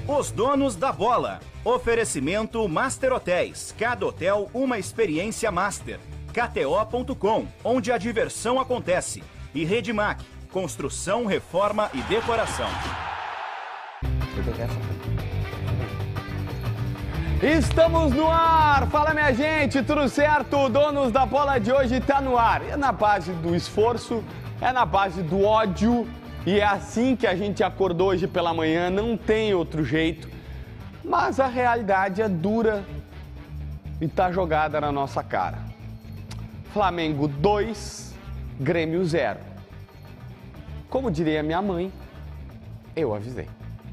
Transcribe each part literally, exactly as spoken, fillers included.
Os donos da bola. Oferecimento Master Hotéis. Cada hotel uma experiência master. K T O ponto com, onde a diversão acontece. E Redmac, construção, reforma e decoração. Estamos no ar! Fala, minha gente, tudo certo? O Donos da Bola de hoje está no ar. É na base do esforço, é na base do ódio. E é assim que a gente acordou hoje pela manhã, não tem outro jeito. Mas a realidade é dura e tá jogada na nossa cara. Flamengo dois, Grêmio zero. Como diria minha mãe, eu avisei.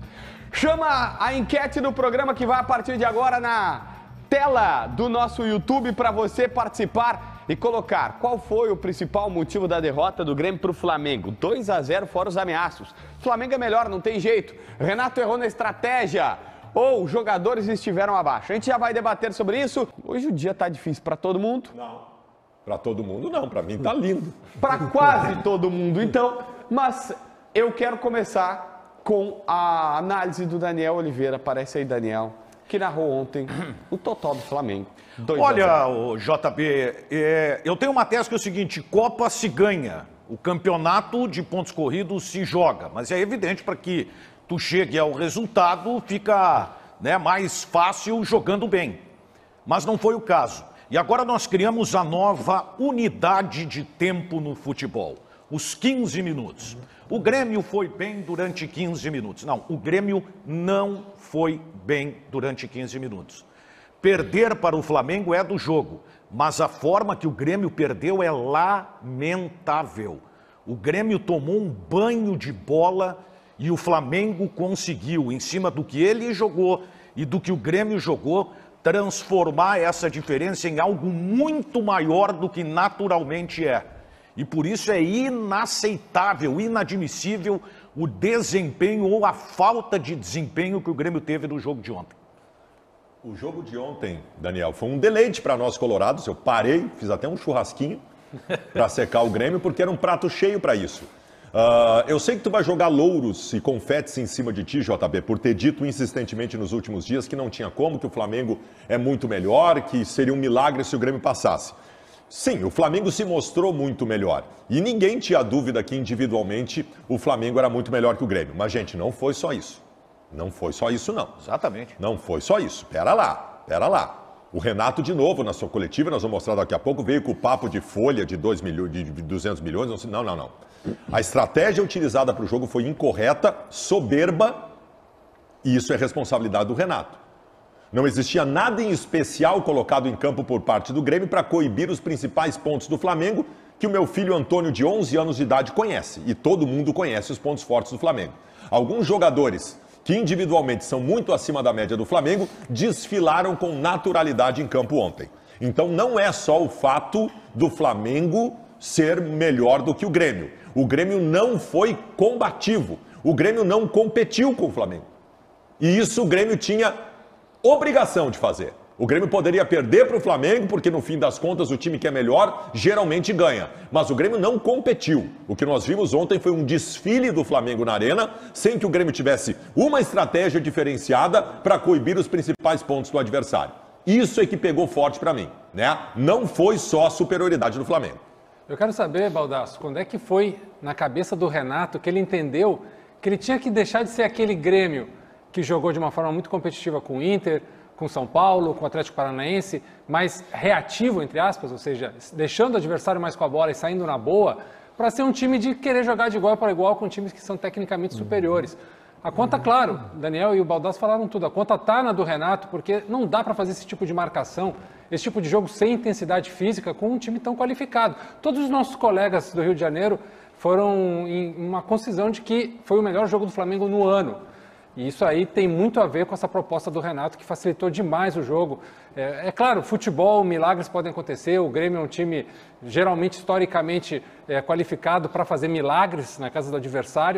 Chama a enquete do programa que vai a partir de agora na tela do nosso YouTube para você participar e colocar qual foi o principal motivo da derrota do Grêmio para o Flamengo. dois a zero fora os ameaços. O Flamengo é melhor, não tem jeito. Renato errou na estratégia ou jogadores estiveram abaixo. A gente já vai debater sobre isso. Hoje o dia tá difícil para todo mundo. Não, para todo mundo não, para mim tá lindo. Para quase todo mundo, então. Mas eu quero começar com a análise do Daniel Oliveira. Aparece aí, Daniel, que narrou ontem o total do Flamengo. Olha, o J B, é, eu tenho uma tese que é o seguinte: Copa se ganha, o campeonato de pontos corridos se joga. Mas é evidente, para que tu chegue ao resultado, fica, né, mais fácil jogando bem. Mas não foi o caso. E agora nós criamos a nova unidade de tempo no futebol, os quinze minutos. O Grêmio foi bem durante quinze minutos. Não, o Grêmio não foi bem durante quinze minutos. Perder para o Flamengo é do jogo, mas a forma que o Grêmio perdeu é lamentável. O Grêmio tomou um banho de bola e o Flamengo conseguiu, em cima do que ele jogou e do que o Grêmio jogou, transformar essa diferença em algo muito maior do que naturalmente é. E por isso é inaceitável, inadmissível o desempenho ou a falta de desempenho que o Grêmio teve no jogo de ontem. O jogo de ontem, Daniel, foi um deleite para nós colorados. Eu parei, fiz até um churrasquinho para secar o Grêmio, porque era um prato cheio para isso. Uh, eu sei que tu vai jogar louros e confetes em cima de ti, J B, por ter dito insistentemente nos últimos dias que não tinha como, que o Flamengo é muito melhor, que seria um milagre se o Grêmio passasse. Sim, o Flamengo se mostrou muito melhor. E ninguém tinha dúvida que individualmente o Flamengo era muito melhor que o Grêmio. Mas, gente, não foi só isso. Não foi só isso, não. Exatamente. Não foi só isso. Pera lá, pera lá. O Renato, de novo, na sua coletiva, nós vamos mostrar daqui a pouco, veio com o papo de folha de dois milhões, de duzentos milhões. Não, não, não. A estratégia utilizada para o jogo foi incorreta, soberba, e isso é responsabilidade do Renato. Não existia nada em especial colocado em campo por parte do Grêmio para coibir os principais pontos do Flamengo, que o meu filho Antônio, de onze anos de idade, conhece. E todo mundo conhece os pontos fortes do Flamengo. Alguns jogadores que individualmente são muito acima da média do Flamengo, desfilaram com naturalidade em campo ontem. Então não é só o fato do Flamengo ser melhor do que o Grêmio. O Grêmio não foi combativo. O Grêmio não competiu com o Flamengo. E isso o Grêmio tinha obrigação de fazer. O Grêmio poderia perder para o Flamengo, porque no fim das contas o time que é melhor geralmente ganha. Mas o Grêmio não competiu. O que nós vimos ontem foi um desfile do Flamengo na arena, sem que o Grêmio tivesse uma estratégia diferenciada para coibir os principais pontos do adversário. Isso é que pegou forte para mim, né? Não foi só a superioridade do Flamengo. Eu quero saber, Baldasso, quando é que foi na cabeça do Renato que ele entendeu que ele tinha que deixar de ser aquele Grêmio que jogou de uma forma muito competitiva com o Inter, com São Paulo, com o Atlético Paranaense, mais reativo, entre aspas, ou seja, deixando o adversário mais com a bola e saindo na boa, para ser um time de querer jogar de igual para igual com times que são tecnicamente superiores. A conta, claro, Daniel e o Baldasso falaram tudo, a conta está na do Renato, porque não dá para fazer esse tipo de marcação, esse tipo de jogo sem intensidade física com um time tão qualificado. Todos os nossos colegas do Rio de Janeiro foram em uma concisão de que foi o melhor jogo do Flamengo no ano. E isso aí tem muito a ver com essa proposta do Renato, que facilitou demais o jogo. É, é claro, futebol, milagres podem acontecer, o Grêmio é um time geralmente, historicamente, é, qualificado para fazer milagres na casa do adversário,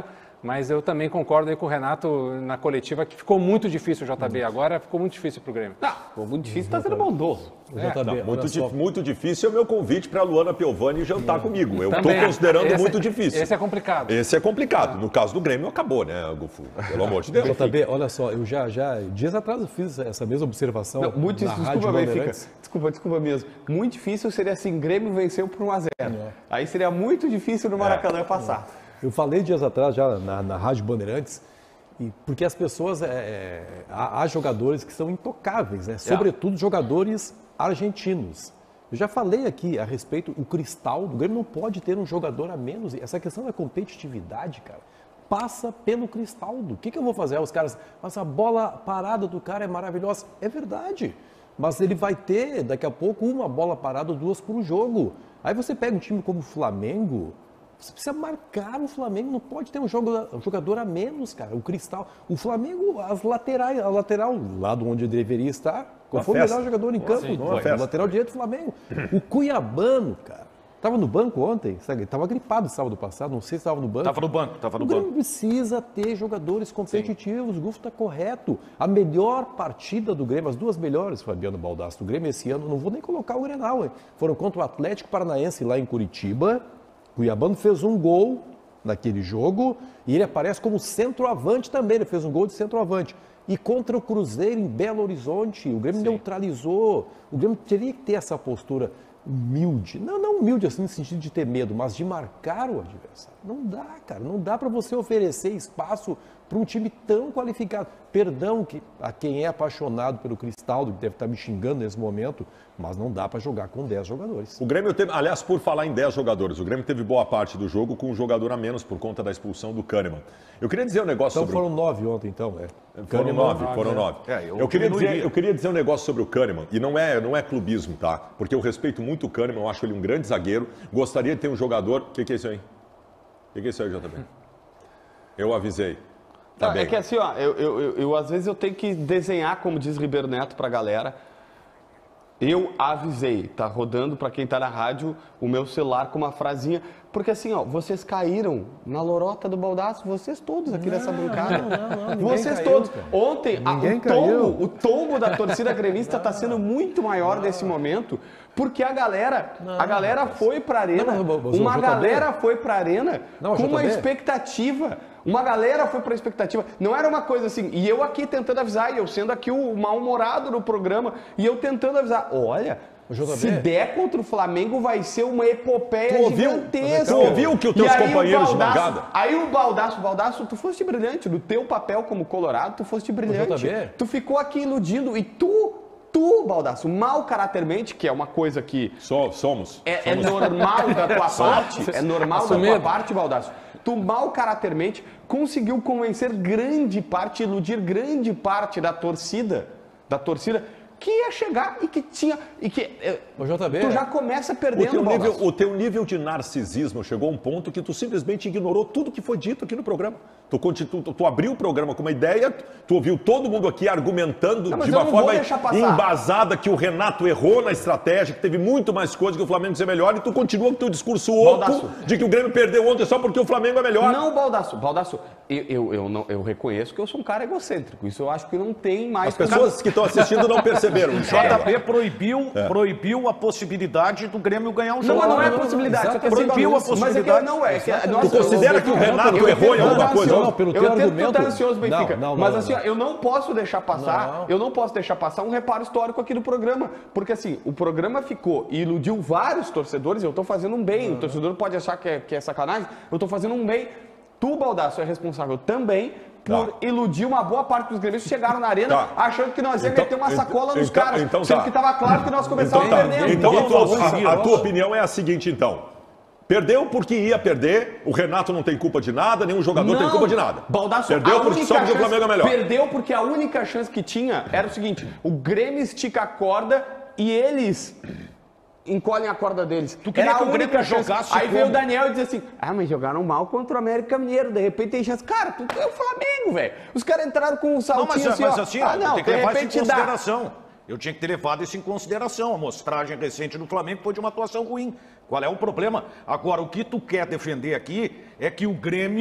Mas eu também concordo aí com o Renato na coletiva, que ficou muito difícil o J B. Agora ficou muito difícil pro Grêmio. Não, ficou muito difícil, tá sendo bondoso. É. Não, muito, di muito difícil é o meu convite para a Luana Piovani jantar comigo. Eu estou Também. considerando Esse muito é- difícil. Esse é complicado. Esse é complicado. No caso do Grêmio, acabou, né, Gufo? Pelo amor de Deus. J B, olha só, eu já, já, dias atrás eu fiz essa mesma observação. Não, muito na difícil, Rádio desculpa, Benfica. Bandeirantes. Desculpa, desculpa mesmo. Muito difícil seria assim, Grêmio venceu por um a zero. Aí seria muito difícil no Maracanã passar. Eu falei dias atrás já na, na Rádio Bandeirantes, e porque as pessoas, é, é, há, há jogadores que são intocáveis, né? Sobretudo jogadores argentinos. Eu já falei aqui a respeito, o Cristaldo, o Grêmio não pode ter um jogador a menos. Essa questão da competitividade, cara, passa pelo Cristaldo. O que, que eu vou fazer? Os caras, mas a bola parada do cara é maravilhosa. É verdade, mas ele vai ter daqui a pouco uma bola parada, duas por jogo. Aí você pega um time como o Flamengo, você precisa marcar o Flamengo, não pode ter um, jogo, um jogador a menos, cara. O Cristal, o Flamengo, as laterais, a lateral, lá de onde deveria estar, qual Uma foi festa. o melhor jogador em Pô, campo? sim, Foi uma o festa. lateral direito do Flamengo. O Cuiabano, cara, estava no banco ontem, sabe? Estava gripado sábado passado, não sei se estava no banco. Tava no banco, tava no O Grêmio banco. precisa ter jogadores competitivos, o Gufo está correto. A melhor partida do Grêmio, as duas melhores, Fabiano Baldassi, do Grêmio esse ano, não vou nem colocar o Grenal, hein? Foram contra o Atlético Paranaense lá em Curitiba. O Cuiabano fez um gol naquele jogo e ele aparece como centroavante também, ele fez um gol de centroavante. E contra o Cruzeiro em Belo Horizonte, o Grêmio neutralizou. O Grêmio teria que ter essa postura humilde, não, não humilde assim no sentido de ter medo, mas de marcar o adversário. Não dá, cara, não dá para você oferecer espaço para um time tão qualificado. Perdão que, a quem é apaixonado pelo Cristaldo, que deve estar me xingando nesse momento, mas não dá para jogar com dez jogadores. O Grêmio teve, aliás, por falar em dez jogadores, o Grêmio teve boa parte do jogo com um jogador a menos por conta da expulsão do Kahneman. Eu queria dizer um negócio Então sobre... foram nove ontem, então, é. Foram Kahneman, nove, foram nove. É, eu eu, queria dizer, diminuiria. eu queria dizer um negócio sobre o Kahneman, e não é, não é clubismo, tá? Porque eu respeito muito o Kahneman, eu acho ele um grande zagueiro, gostaria de ter um jogador... O que, que é isso aí? O que, que é isso aí, J B? Eu avisei. Tá Não, bem. é que assim, ó, eu, eu, eu, eu, às vezes eu tenho que desenhar, como diz Ribeiro Neto pra galera. Eu avisei, tá rodando pra quem tá na rádio o meu celular com uma frasinha. Porque assim, ó, vocês caíram na lorota do Baldasso, vocês todos aqui nessa bancada. não, não, ninguém vocês caiu, todos. cara. Ontem, a, Ninguém o, caiu. tombo, o tombo da torcida gremista tá sendo muito maior nesse momento, porque a galera, a galera foi pra arena, Não, mas o uma J B galera foi pra arena Não, com uma J B. expectativa. Uma galera foi para expectativa. Não era uma coisa assim. E eu aqui tentando avisar, e eu sendo aqui o mal-humorado no programa, e eu tentando avisar. Olha, O J B. se der contra o Flamengo, vai ser uma epopeia Tu ouviu? gigantesca. Tu ouviu que os teus E aí o companheiros de Baldasso- bancada? Aí o Baldasso, Baldasso, tu foste brilhante. No teu papel como colorado, tu foste brilhante. J B. Tu ficou aqui iludindo. E tu, tu, Baldasso, mal caratermente, que é uma coisa que So- somos. é, é normal da tua parte, é normal da tua Assumido. parte, Baldasso. Tu mal caratermente conseguiu convencer grande parte, iludir grande parte da torcida, da torcida que ia chegar e que tinha e que eh, Ô, J B. tu já começa O perdendo, teu, nível, Baldasso. o teu nível de narcisismo chegou a um ponto que tu simplesmente ignorou tudo que foi dito aqui no programa. Tu, conti- tu, tu, tu abriu o programa com uma ideia, tu ouviu todo mundo aqui argumentando Não, mas de eu uma não vou forma deixar passar. embasada que o Renato errou na estratégia, que teve muito mais coisa que o Flamengo ser melhor, e tu continua com o teu discurso oco Baldasso. de que o Grêmio perdeu ontem só porque o Flamengo é melhor. Não, Baldasso, Baldasso, eu, eu, eu, não, eu reconheço que eu sou um cara egocêntrico. Isso eu acho que não tem mais. As pessoas que estão assistindo não perceberam isso. J B proibiu, proibiu a possibilidade do Grêmio ganhar um Não, jogo. mas não é não, não, possibilidade. exato. só que assim, Proibiu a Mas é que possibilidade. não é. Que, Exato. nossa, Tu considera eu- que o eu- Renato eu- eu- errou em eu- alguma eu- coisa? eu- Não, pelo eu teu entendo que tu argumento- tá ansioso, Benfica. Não, não, mas não, assim, não. ó, eu não posso deixar passar, Não. eu não posso deixar passar um reparo histórico aqui do programa. Porque assim, o programa ficou e iludiu vários torcedores, eu tô fazendo um bem. O torcedor pode achar que é, que é sacanagem, eu tô fazendo um bem. Tu, Baldasso, é responsável também por Tá. iludir uma boa parte dos gremistas que chegaram na arena Tá. achando que nós ia Então- meter uma então- sacola nos então- caras. então sendo tá. que tava claro que nós Então, começávamos tá. perdendo. então a, Ninguém tua, falou isso. a- a tua opinião é a seguinte, então. Perdeu porque ia perder, o Renato não tem culpa de nada, nenhum jogador tem culpa de nada. Baldasso, Perdeu a porque única só porque o chance- Flamengo é melhor. Perdeu porque a única chance que tinha era o seguinte: o Grêmio estica a corda e eles encolhem a corda deles. Tu queria Era que a o Grêmio única chance. jogasse Aí veio o como? Daniel e disse assim: ah, mas jogaram mal contra o América Mineiro, de repente tem chance. Cara, tu é o Flamengo, velho. Os caras entraram com um Não, saltinho mas, assim, mas ó. assim, ó, ah, não, tem que de levar isso em repente dá. consideração. Eu tinha que ter levado isso em consideração. A amostragem recente do Flamengo foi de uma atuação ruim. Qual é o problema? Agora, o que tu quer defender aqui é que o Grêmio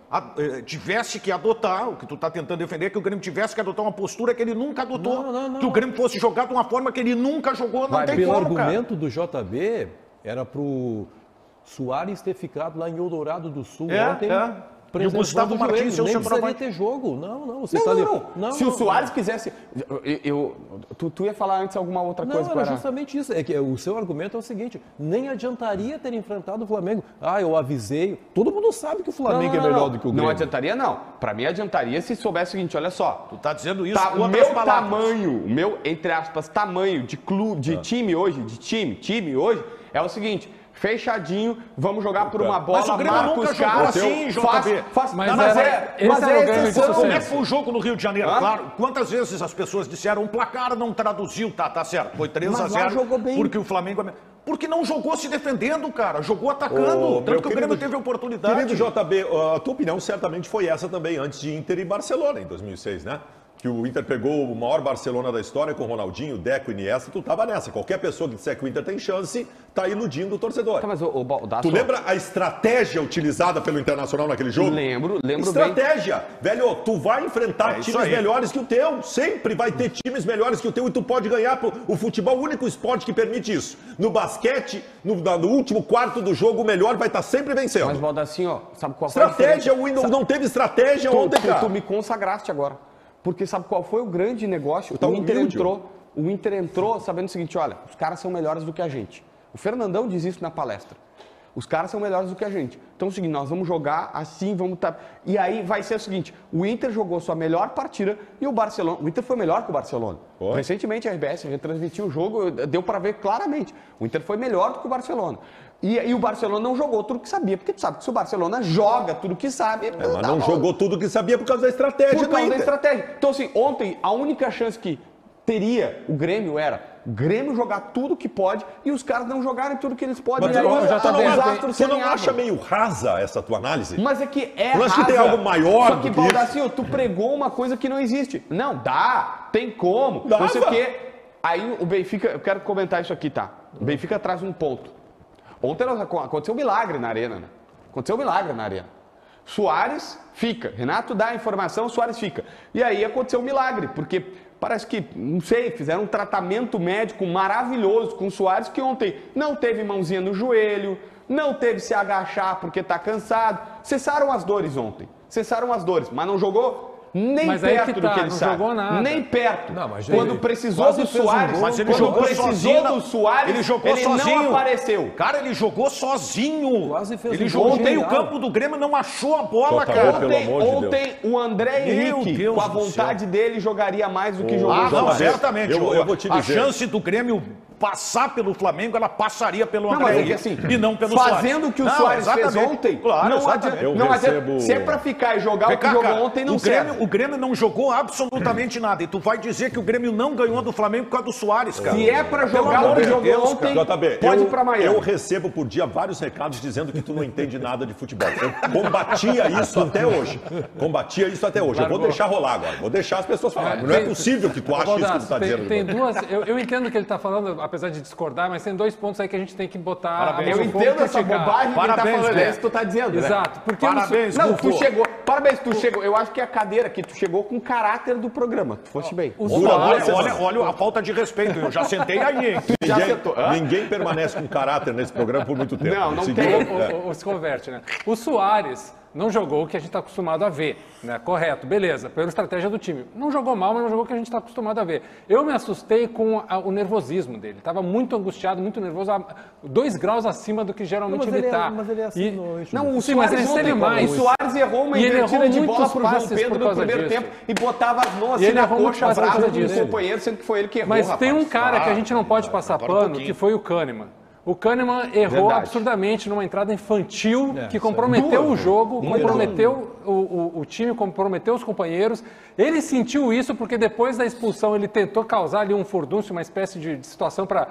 a, eh, tivesse que adotar, o que tu está tentando defender, é que o Grêmio tivesse que adotar uma postura que ele nunca adotou. Não, não, não. Que o Grêmio fosse jogar de uma forma que ele nunca jogou, não Vai, tem Pelo como, cara. argumento do J B, era pro Soares ter ficado lá em Eldorado do Sul É, ontem. é. E o Gustavo Martins ser o nem precisaria centroavante. ter jogo. Não, não. Você Não, tá não, ali- não. não. Se não, o Soares quisesse... Eu, eu- tu, tu ia falar antes alguma outra Não, coisa. era Guará. justamente isso. É que o seu argumento é o seguinte: nem adiantaria ter enfrentado o Flamengo. Ah, eu avisei. Todo mundo sabe que o Flamengo Não, não, é melhor não. do que o Não Grêmio. adiantaria, não. Pra mim, adiantaria se soubesse o seguinte, olha só. Tu tá dizendo isso Tá, com o outras meu palavras. tamanho, o meu, entre aspas, tamanho de clube, de time hoje, de time, time hoje, é o seguinte... Fechadinho, vamos jogar por uma bola, Mas o Grêmio marca nunca os jogou caras, assim, J faz, B. faz, Mas mas, era- é, esse mas era é o Grêmio de exceção. sucesso. Como é que foi o jogo no Rio de Janeiro? Hã? Claro, quantas vezes as pessoas disseram, o placar não traduziu, tá, tá certo, foi três a Mas lá zero, jogou bem. porque o Flamengo... Porque não jogou se defendendo, cara, jogou atacando, Ô, tanto meu que o Grêmio querido- teve oportunidade. Querido J B, a tua opinião certamente foi essa também antes de Inter e Barcelona em dois mil e seis, né? Que o Inter pegou o maior Barcelona da história com Ronaldinho, Deco e Iniesta, tu tava nessa. Qualquer pessoa que disser que o Inter tem chance, tá iludindo o torcedor. Tá, mas o, o Baldasso... Tu lembra a estratégia utilizada pelo Internacional naquele jogo? Lembro, lembro bem. Estratégia. Velho, tu vai enfrentar É isso times aí. melhores que o teu. Sempre vai ter times melhores que o teu e tu pode ganhar. Pro- O futebol é o único esporte que permite isso. No basquete, no, na- no último quarto do jogo, o melhor vai estar sempre vencendo. Mas, Baldassinho, ó, sabe qual foi a Estratégia, diferença? o Windows não teve estratégia Tu, ontem, tu, cara. tu me consagraste agora. Porque sabe qual foi o grande negócio? Tá o Inter humilde, entrou, o Inter entrou sabendo o seguinte, olha, os caras são melhores do que a gente. O Fernandão diz isso na palestra. Os caras são melhores do que a gente. Então é o seguinte, nós vamos jogar assim, vamos tá. E aí vai ser o seguinte, o Inter jogou sua melhor partida e o Barcelona, o Inter foi melhor que o Barcelona. Foi. Recentemente a R B S retransmitiu o jogo, deu para ver claramente. O Inter foi melhor do que o Barcelona. E, e o Barcelona não jogou tudo que sabia, porque tu sabe que se o Barcelona joga tudo que sabe... É, mas não jogou tudo que sabia por causa da estratégia Por do causa da Inter. estratégia. Então, assim, ontem a única chance que teria o Grêmio era o Grêmio jogar tudo que pode e os caras não jogarem tudo que eles podem. Mas E tu aí não, os tu não, os acha- astros tu se não alinhavam. acha meio rasa essa tua análise? Mas é que é Eu acho que rasa. tem algo maior Só do que, que Baldassinho, tu pregou uma coisa que não existe. Não, dá, tem como. Dava. Não sei o quê. Aí o Benfica, eu quero comentar isso aqui, tá? O Benfica traz um ponto. Ontem aconteceu um milagre na arena, né? Aconteceu um milagre na arena. Soares fica. Renato dá a informação, Soares fica. E aí aconteceu um milagre, porque parece que, não sei, fizeram um tratamento médico maravilhoso com o Soares, que ontem não teve mãozinha no joelho, não teve se agachar porque tá cansado. Cessaram as dores ontem. Cessaram as dores, mas não jogou nem Mas aí perto que do tá, que ele não sabe. jogou nada. Nem perto. Não, mas quando ele precisou quase do fez um Soares, gol. Mas ele quando jogou precisou sozinho. do Soares, ele jogou ele sozinho. não apareceu. Cara, ele jogou sozinho. Quase fez ele um jogou gol ontem, o genial. campo do Grêmio não achou a bola, Total, cara. pelo Ontem, amor de ontem o André Meu Henrique, Deus com a do vontade céu. dele, jogaria mais do que jogou Ah, o não, Soares. certamente. Eu- eu vou te a dizer. chance do Grêmio passar pelo Flamengo, ela passaria pelo Não, André mas é que Henrique assim, e não pelo Soares. fazendo o que o Não, Soares fez exatamente. ontem, Claro, não exatamente. adianta. Eu Não adianta. recebo- Se é pra ficar e jogar o que Cá, jogou cara, ontem, não o serve. Grêmio, o Grêmio não jogou absolutamente nada. E tu vai dizer que o Grêmio não ganhou do Flamengo por causa do Soares, cara. Se é pra Pelo jogar amor o que de jogou Deus, ontem, J B, pode eu, ir pra Miami. eu recebo por dia vários recados dizendo que tu não entende nada de futebol. Eu combatia isso até hoje. Combatia isso até hoje. Eu vou Largou. deixar rolar agora. Vou deixar as pessoas falarem. Não é tem- possível que tu Ô, ache isso que tu Baldasso, está tem, dizendo. tem duas. Eu, eu entendo o que ele está falando, apesar de discordar, mas tem dois pontos aí que a gente tem que botar. Parabéns. a mão Eu no fogo e entendo essa criticar. bobagem que ele tá Parabéns, falando. Gufo. É isso que tu tá dizendo, né? Exato. Porque Parabéns, Não, Gufo. tu chegou. Parabéns, tu chegou. Eu acho que a cadeira que tu chegou com o caráter do programa. Tu foste bem. o Dura Soares, dois Olha, olha, olha a falta de respeito. Eu já sentei aí, hein? já Ninguém, acertou. Hã? ninguém permanece com caráter nesse programa por muito tempo. Não, não Seguiu- tem. é. ou, ou se converte, né? O Soares não jogou o que a gente está acostumado a ver, né? Correto, beleza, pela estratégia do time. Não jogou mal, mas não jogou o que a gente está acostumado a ver. Eu me assustei com a- o nervosismo dele. Estava muito angustiado, muito nervoso, a- dois graus acima do que geralmente Não, mas ele ele é- está. mas ele é assim no- Não, o Sim, mas Soares ele ontem, esteve mais. o Soares errou uma E ele invertida errou de bola muitos pro João passes Pedro por no causa primeiro disso. tempo e botava as mãos E assim ele na errou muitos coxa passes por brava causa do disso. companheiro, sendo que foi ele que errou, Mas tem um rapaz. cara que a Ah, gente não pode passar agora um pano, pouquinho. que foi o Kahneman. O Kahneman errou Verdade. absurdamente numa entrada infantil É, que isso comprometeu Duas, o jogo, Uma comprometeu o, o, o time, comprometeu os companheiros. Ele sentiu isso porque depois da expulsão ele tentou causar ali um furdúncio, uma espécie de, de situação para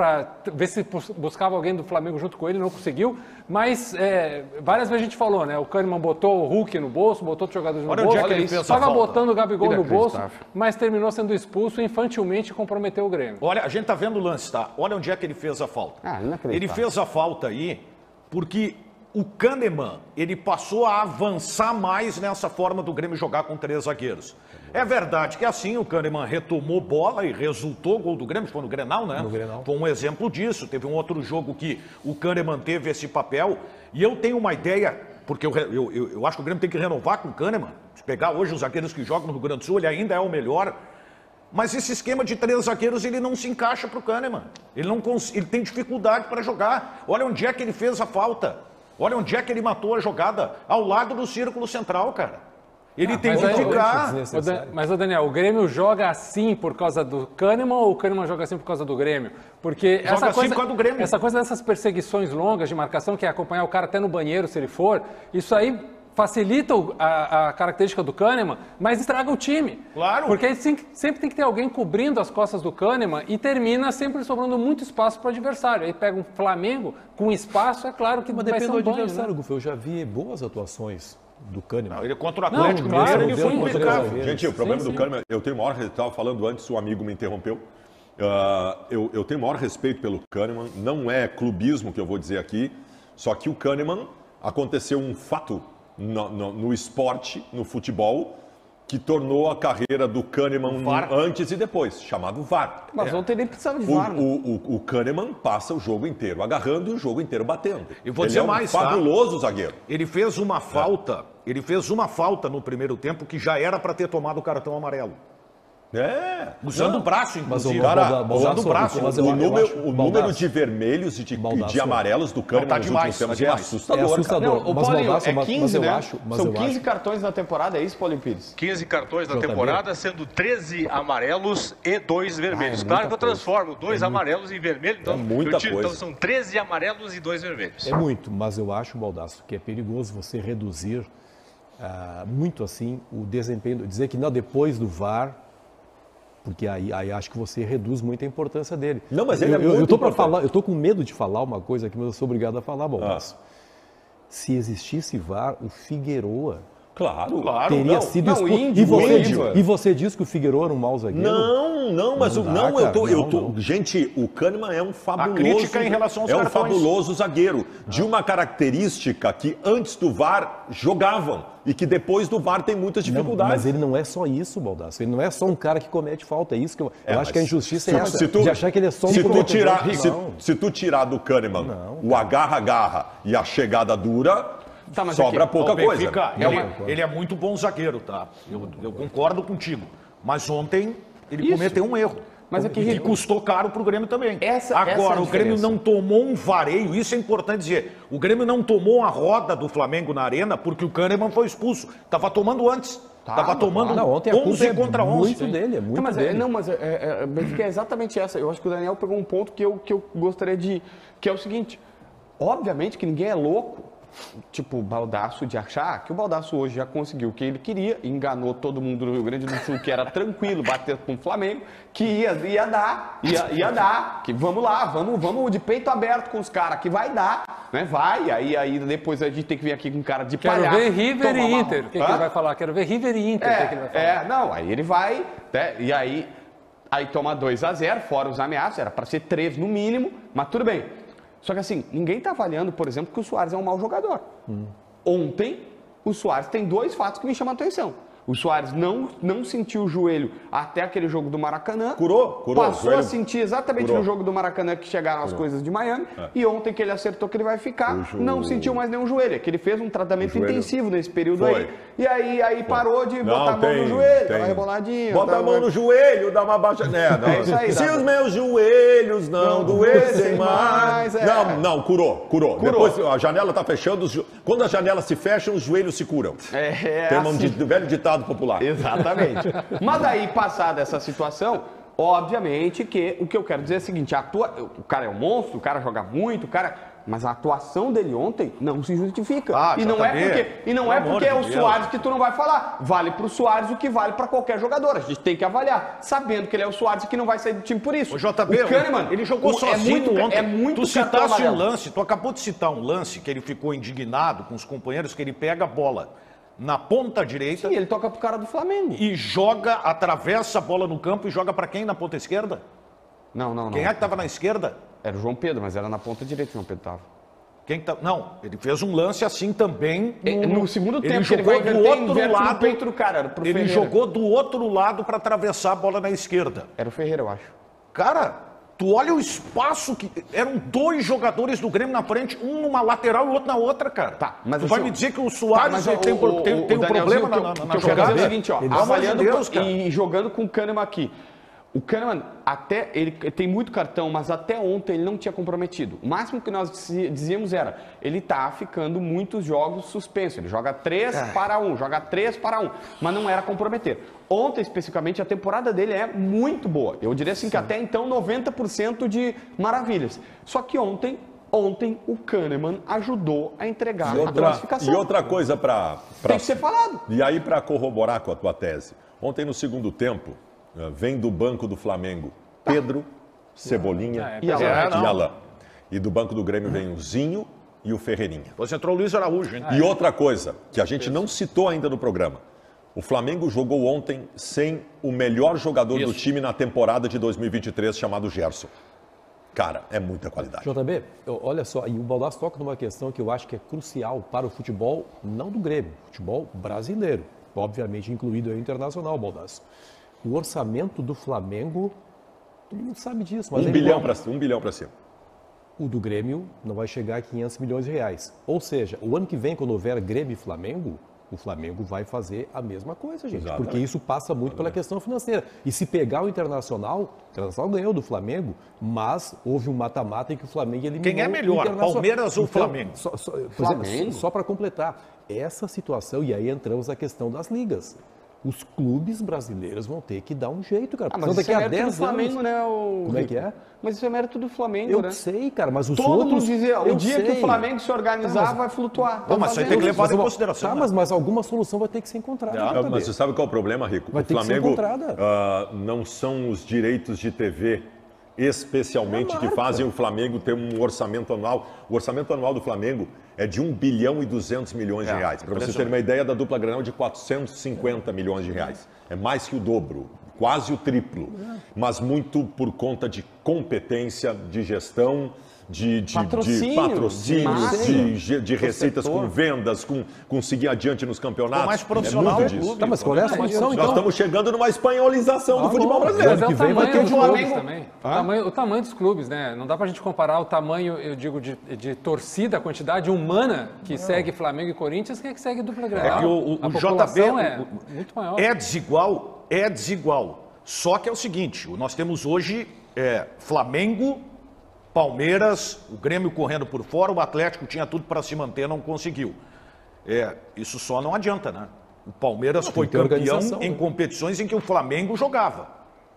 ver se bus- buscava alguém do Flamengo junto com ele, não conseguiu. Mas é, várias vezes a gente falou, né? O Kahneman botou o Hulk no bolso, botou outros jogadores no Olha onde bolso, é que ele fez a estava falta. botando o Gabigol no bolso, Inacreditável. mas terminou sendo expulso infantilmente e comprometeu o Grêmio. Olha, a gente tá vendo o lance, tá? Olha onde é que ele fez a falta. Ah, inacreditável. Ele fez a falta aí porque o Kahneman, ele passou a avançar mais nessa forma do Grêmio jogar com três zagueiros. É verdade que assim o Kahneman retomou bola e resultou gol do Grêmio, foi no Grenal, né? No Grenal. Foi um exemplo disso. Teve um outro jogo que o Kahneman teve esse papel. E eu tenho uma ideia, porque eu, eu, eu, eu acho que o Grêmio tem que renovar com o Kahneman. Se pegar hoje os zagueiros que jogam no Rio Grande do Sul, ele ainda é o melhor. Mas esse esquema de três zagueiros, ele não se encaixa para o Kahneman. Ele, não cons... ele tem dificuldade para jogar. Olha onde é que ele fez a falta. Olha onde é que ele matou a jogada. Ao lado do círculo central, cara. Ele Ah, tem mas que aí- ficar... Ô, Dan- Mas, ô Daniel, o Grêmio joga assim por causa do Kahneman ou o Kahneman joga assim por causa do Grêmio? Porque Joga essa assim coisa, por causa do Grêmio. essa coisa dessas perseguições longas de marcação, que é acompanhar o cara até no banheiro, se ele for, isso aí facilita o- a, a característica do Kahneman, mas estraga o time. Claro. Porque aí sim- sempre tem que ter alguém cobrindo as costas do Kahneman e termina sempre sobrando muito espaço para o adversário. Aí pega um Flamengo com espaço, é claro que Mas vai depende ser do um banho, adversário, né? Gufo. Eu já vi boas atuações do Kahneman. Não, ele contra o Não, Atlético claro, Mineiro, ele sim, foi sim. impecável. Gente, o problema Sim, do sim. Kahneman, eu tenho o maior, eu estava falando antes, o amigo me interrompeu. Ah, eu, eu tenho o maior respeito pelo Kahneman, não é clubismo que eu vou dizer aqui, só que o Kahneman aconteceu um fato no, no- no esporte, no futebol, que tornou a carreira do Kahneman V A R. antes e depois, chamado V A R. Mas ontem nem precisava de O, V A R, né? o, o, o Kahneman passa o jogo inteiro agarrando e o jogo inteiro batendo. Eu vou Ele dizer é um mais, tá? fabuloso zagueiro. Ele fez uma falta, ele fez uma falta no primeiro tempo que já era para ter tomado o cartão amarelo. É. Usando Não. o braço, Mas o inclusive. Cara, Baldasso- usando o braço. mas O, eu- eu número, acho- o número Baldasso- de vermelhos e de, Baldasso- de amarelos do Kahneman Não, tá nos demais, últimos tempos tá é demais. assustador. É cara. assustador. Não, o Mas, Paulinho, Baldasso, é mas- quinze, mas eu né? acho- mas São eu quinze acho- cartões na temporada, é isso, Paulinho Pires? quinze cartões na J B. temporada, sendo treze amarelos e dois vermelhos. Ah, é claro muita que eu transformo dois É amarelos em vermelho, então, É muita eu tiro, coisa. então são treze amarelos e dois vermelhos. É muito, mas eu acho, Baldasso, que é perigoso você reduzir ah, muito assim o desempenho, dizer que não, depois do V A R, porque aí, aí acho que você reduz muito a importância dele. Não, mas ele eu, é eu, muito eu tô pra importante. falar, eu tô com medo de falar uma coisa aqui, mas eu sou obrigado a falar, Baldasso. Ah. Se existisse V A R, o Figueroa Claro, Claro. teria não, sido não, expulso. índio, E você, índio. diz, e você diz que o Figueroa era um mau zagueiro? Não, não, mas Não o- dá, não, eu cara, tô, eu não, tô. não. Gente, o Kahneman é um fabuloso. crítica em relação aos É um cartões. fabuloso zagueiro de uma característica que antes do V A R jogavam e que depois do V A R tem muitas Não, dificuldades. mas ele não é só isso, Baldasso. Ele não é só um cara que comete falta. É isso que eu, É, eu mas acho que a injustiça se- é essa. se tu- de achar que ele é só um se tu cometedor tirar, de- se, Não. se tu tirar do Kahneman o agarra-agarra e a chegada dura, Tá, mas sobra aqui, pouca O coisa. Benfica, né? ele, ele é muito bom zagueiro, tá? Eu, eu concordo contigo. Mas ontem ele Isso. cometeu um erro. Mas é que- E que custou caro pro Grêmio também. Essa- Agora, essa é a o Grêmio diferença. não tomou um vareio, isso é importante dizer. O Grêmio não tomou a roda do Flamengo na arena porque o Kahneman foi expulso. Tava tomando antes. Tava Tava, tomando Não, ontem a culpa onze é contra onze. muito dele, é muito Não, mas, é, dele. não, mas é, é, é, Benfica é exatamente essa. Eu acho que o Daniel pegou um ponto que eu, que eu gostaria de... Que é o seguinte, obviamente que ninguém é louco, tipo o Baldasso, de achar que o Baldasso hoje já conseguiu o que ele queria, enganou todo mundo do Rio Grande do Sul, que era tranquilo, bater com o Flamengo, que ia, ia dar, ia, ia dar, que vamos lá, vamos, vamos de peito aberto com os caras, que vai dar, né? Vai, aí, aí depois a gente tem que vir aqui com cara de Quero palhaço. ver River tomar e uma- Inter. O que, que Hã? ele vai falar? Quero ver River e Inter. O que, que ele vai falar? É, não, aí ele vai, né, e aí, aí toma dois a zero, fora os ameaços, era para ser três no mínimo, mas tudo bem. Só que assim, ninguém tá avaliando, por exemplo, que o Soares é um mau jogador. Ontem, o Soares tem dois fatos que me chamam a atenção. O Soares não, não sentiu o joelho até aquele jogo do Maracanã. Curou, curou, Passou joelho. a sentir exatamente Curou. no jogo do Maracanã que chegaram as coisas de Miami. É. E ontem que ele acertou que ele vai ficar, O jo- não sentiu mais nenhum joelho. É que ele fez um tratamento O joelho- intensivo nesse período Foi. aí. E aí, aí parou de botar a mão tem, no joelho, tem. tava reboladinho. Bota tava- a mão no joelho, dá uma baixa. Né, não. É isso aí, Se dá- os meus joelhos não, Não doessem doessem mais. mais, é. Não, não, curou, curou, Curou. Depois a janela tá fechando. Os jo- Quando a janela se fecha, os joelhos se curam. É, é Tem um assim. di- velho ditado popular. Exatamente. Mas daí, passada essa situação, obviamente que o que eu quero dizer é o seguinte, a atua... o cara é um monstro, o cara joga muito, o cara... Mas a atuação dele ontem não se justifica. Ah, e não J é B, porque, e não pelo é amor porque de é o Deus. Soares que tu não vai falar. Vale pro Soares o que vale para qualquer jogador. A gente tem que avaliar, sabendo que ele é o Soares e que não vai sair do time por isso. O J B, o Kahneman, ele jogou o- sozinho é muito, ontem. É muito tu cartão citaste um amarelo. lance, tu acabou de citar um lance que ele ficou indignado com os companheiros, que ele pega a bola na ponta direita Sim, ele toca pro cara do Flamengo. e joga, atravessa a bola no campo e joga para quem na ponta esquerda? Não, não, não. Quem é que estava na esquerda? Era o João Pedro, mas era na ponta direita que o João Pedro tava. Quem tá... Não, ele fez um lance assim também. No, no segundo tempo, ele ele jogou vai do inverter, outro inverte no lado. peito do cara, era pro ele Ferreira. jogou do outro lado para atravessar a bola na esquerda. Era o Ferreira, eu acho. Cara, tu olha o espaço que... Eram dois jogadores do Grêmio na frente, um numa lateral e o outro na outra, cara. Tá, mas tu assim, vai me dizer que o Soares tá, mas tem, o, tem, tem, o, tem o um problema na, que eu, na, que na eu quero jogada? dizer é o seguinte, ó, Pelo amor de avaliando Deus, com- cara. e jogando com o Kahneman aqui. O Kahneman, até, ele tem muito cartão, mas até ontem ele não tinha comprometido. O máximo que nós dizi- dizíamos era, ele tá ficando muitos jogos suspensos. Ele joga três para um, joga três para um, mas não era comprometer. Ontem, especificamente, a temporada dele é muito boa. Eu diria assim que até então noventa por cento de maravilhas. Só que ontem, ontem o Kahneman ajudou a entregar E a outra, classificação. e outra coisa para... Tem que ser falado. E aí, para corroborar com a tua tese, ontem no segundo tempo, eh, vem do banco do Flamengo Pedro, Cebolinha É, e é, não. Alain. E do banco do Grêmio vem o Zinho e o Ferreirinha. Depois entrou o Luiz Araújo, hein? E outra coisa, que a gente não citou ainda no programa. O Flamengo jogou ontem sem o melhor jogador do Isso. time na temporada de dois mil e vinte e três, chamado Gerson. Cara, é muita qualidade. J B, eu- olha só, e o Baldassi toca numa questão que eu acho que é crucial para o futebol, não do Grêmio, futebol brasileiro, obviamente incluído aí o internacional, Baldassi. O orçamento do Flamengo, todo mundo sabe disso, mas Um é bilhão, igual. pra, um bilhão para cima. O do Grêmio não vai chegar a quinhentos milhões de reais. Ou seja, o ano que vem, quando houver Grêmio e Flamengo, o Flamengo vai fazer a mesma coisa, gente. Exatamente. Porque isso passa muito pela questão financeira. E se pegar o Internacional, o Internacional ganhou do Flamengo, mas houve um mata-mata em que o Flamengo eliminou Quem é o melhor, Internacional. Palmeiras ou Então, Flamengo? Só, só, por Flamengo. exemplo, só para completar, essa situação, e aí entramos na questão das ligas. Os clubes brasileiros vão ter que dar um jeito, cara. Ah, Porque mas isso daqui é a mérito do dez Flamengo, anos... né? O... Como é que é? Mas isso é mérito do Flamengo, Eu né? sei, cara, mas os Todo outros... mundo dizia, o eu dia que o sei. Flamengo se organizar Tá, mas- vai flutuar. Não, mas isso aí tem que levar Mas em uma- consideração. Tá, né? mas, mas alguma solução vai ter que ser encontrada. Não, J B. Mas você sabe qual é o problema, Rico? Vai o ter que ser Flamengo encontrada. ah, não são os direitos de T V especialmente É a que marca. fazem o Flamengo ter um orçamento anual. O orçamento anual do Flamengo é de um bilhão e duzentos milhões de É, reais. Para vocês impressionante. terem uma ideia, da dupla Granal de quatrocentos e cinquenta milhões de reais. É mais que o dobro, quase o triplo. Mas muito por conta de competência, de gestão, de, de, Patrocínio, de patrocínios, de de, marketing, de, receitas setor. com vendas, com, com seguir adiante nos campeonatos. Ficou mais É profissional muito o disso. clube. Tá, mas qual é a solução, Nós então? estamos chegando numa espanholização do Ah, futebol bom. brasileiro. Mas é que o vem vai tamanho ter dos de clubes novo. também. O tamanho, o tamanho dos clubes, né? Não dá pra gente comparar o tamanho, eu digo, de, de torcida, a quantidade humana que segue Flamengo e Corinthians, que é que segue dupla Grenal. É que o, o, a o J B população é o- muito maior. é desigual, é desigual. Só que é o seguinte, nós temos hoje é, Flamengo, Palmeiras, o Grêmio correndo por fora, o Atlético tinha tudo para se manter, não conseguiu. É, isso só não adianta, né? O Palmeiras foi que ter campeão organização, em né? competições em que o Flamengo jogava.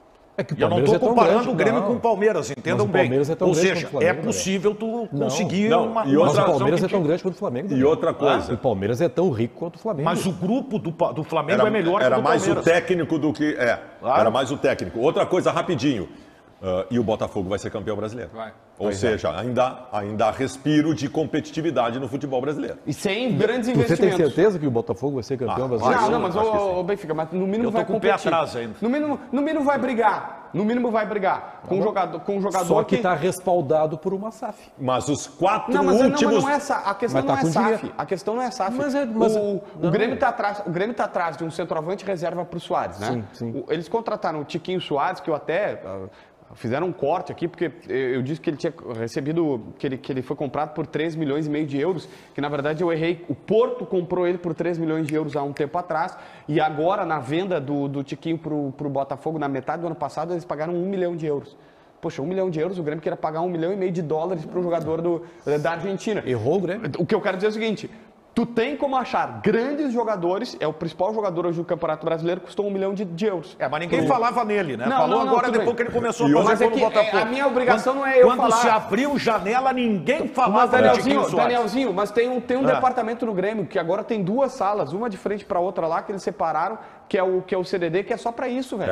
É que o E eu não Palmeiras estou é tão comparando grande, o Grêmio não. com o Palmeiras, entendam o bem. Palmeiras é tão Ou grande seja, quanto o Flamengo, é possível tu Não. conseguir Não, uma, e uma outra- Mas o situação Palmeiras que é tão te- grande quanto o Flamengo. E também. outra coisa, O Palmeiras é tão rico quanto o Flamengo. Mas o grupo do, Pa- do Flamengo era, é melhor era que o do mais o Palmeiras. técnico do que... É, Claro. era mais o técnico. Outra coisa, rapidinho. ah, e o Botafogo vai ser campeão brasileiro. Vai. Ou seja, ainda, ainda há respiro de competitividade no futebol brasileiro. E sem grandes Você tem investimentos. certeza que o Botafogo vai ser campeão Ah, brasileiro? Não, não, mas Acho que o, sim. o Benfica, mas no mínimo Eu tô vai com o pé competir. atrás ainda. No mínimo, no mínimo vai brigar. No mínimo vai brigar. Com um jogador, com um jogador Só que que... está respaldado por uma S A F. Mas os quatro Não, mas, não, últimos... mas não é essa. A questão Mas não tá é com S A F. dinheiro. A questão não é S A F. Mas é- mas- o, não. o Grêmio está atrás, o Grêmio tá atrás de um centroavante reserva para o Soares, né? Sim, sim. O- eles contrataram o Tiquinho Soares, que eu até ah, fizeram um corte aqui, porque eu, eu disse que ele tinha recebido, que ele, que ele foi comprado por três milhões e meio de euros, que na verdade eu errei. O Porto comprou ele por três milhões de euros há um tempo atrás, e agora na venda do, do Tiquinho para o Botafogo, na metade do ano passado, eles pagaram um milhão de euros. Poxa, um milhão de euros, o Grêmio queria pagar um milhão e meio de dólares para um jogador do, da Argentina. Errou o Grêmio. O que eu quero dizer é o seguinte: tu tem como achar grandes jogadores, é o principal jogador hoje do Campeonato Brasileiro, custou um milhão de, de euros. É, mas ninguém falava nele, né? Não, Falou não, não, agora tudo depois bem. que ele começou E a outra- fazer Mas é gol no que, é, Botafogo. a minha obrigação quando, não é eu Quando falar. se abriu janela, ninguém falava Mas, do Danielzinho, Tiquinho Soares. Danielzinho, mas tem um, tem um É. departamento no Grêmio que agora tem duas salas, uma de frente para outra lá, que eles separaram, que é o, que é o C D D, que é só para isso, velho. É.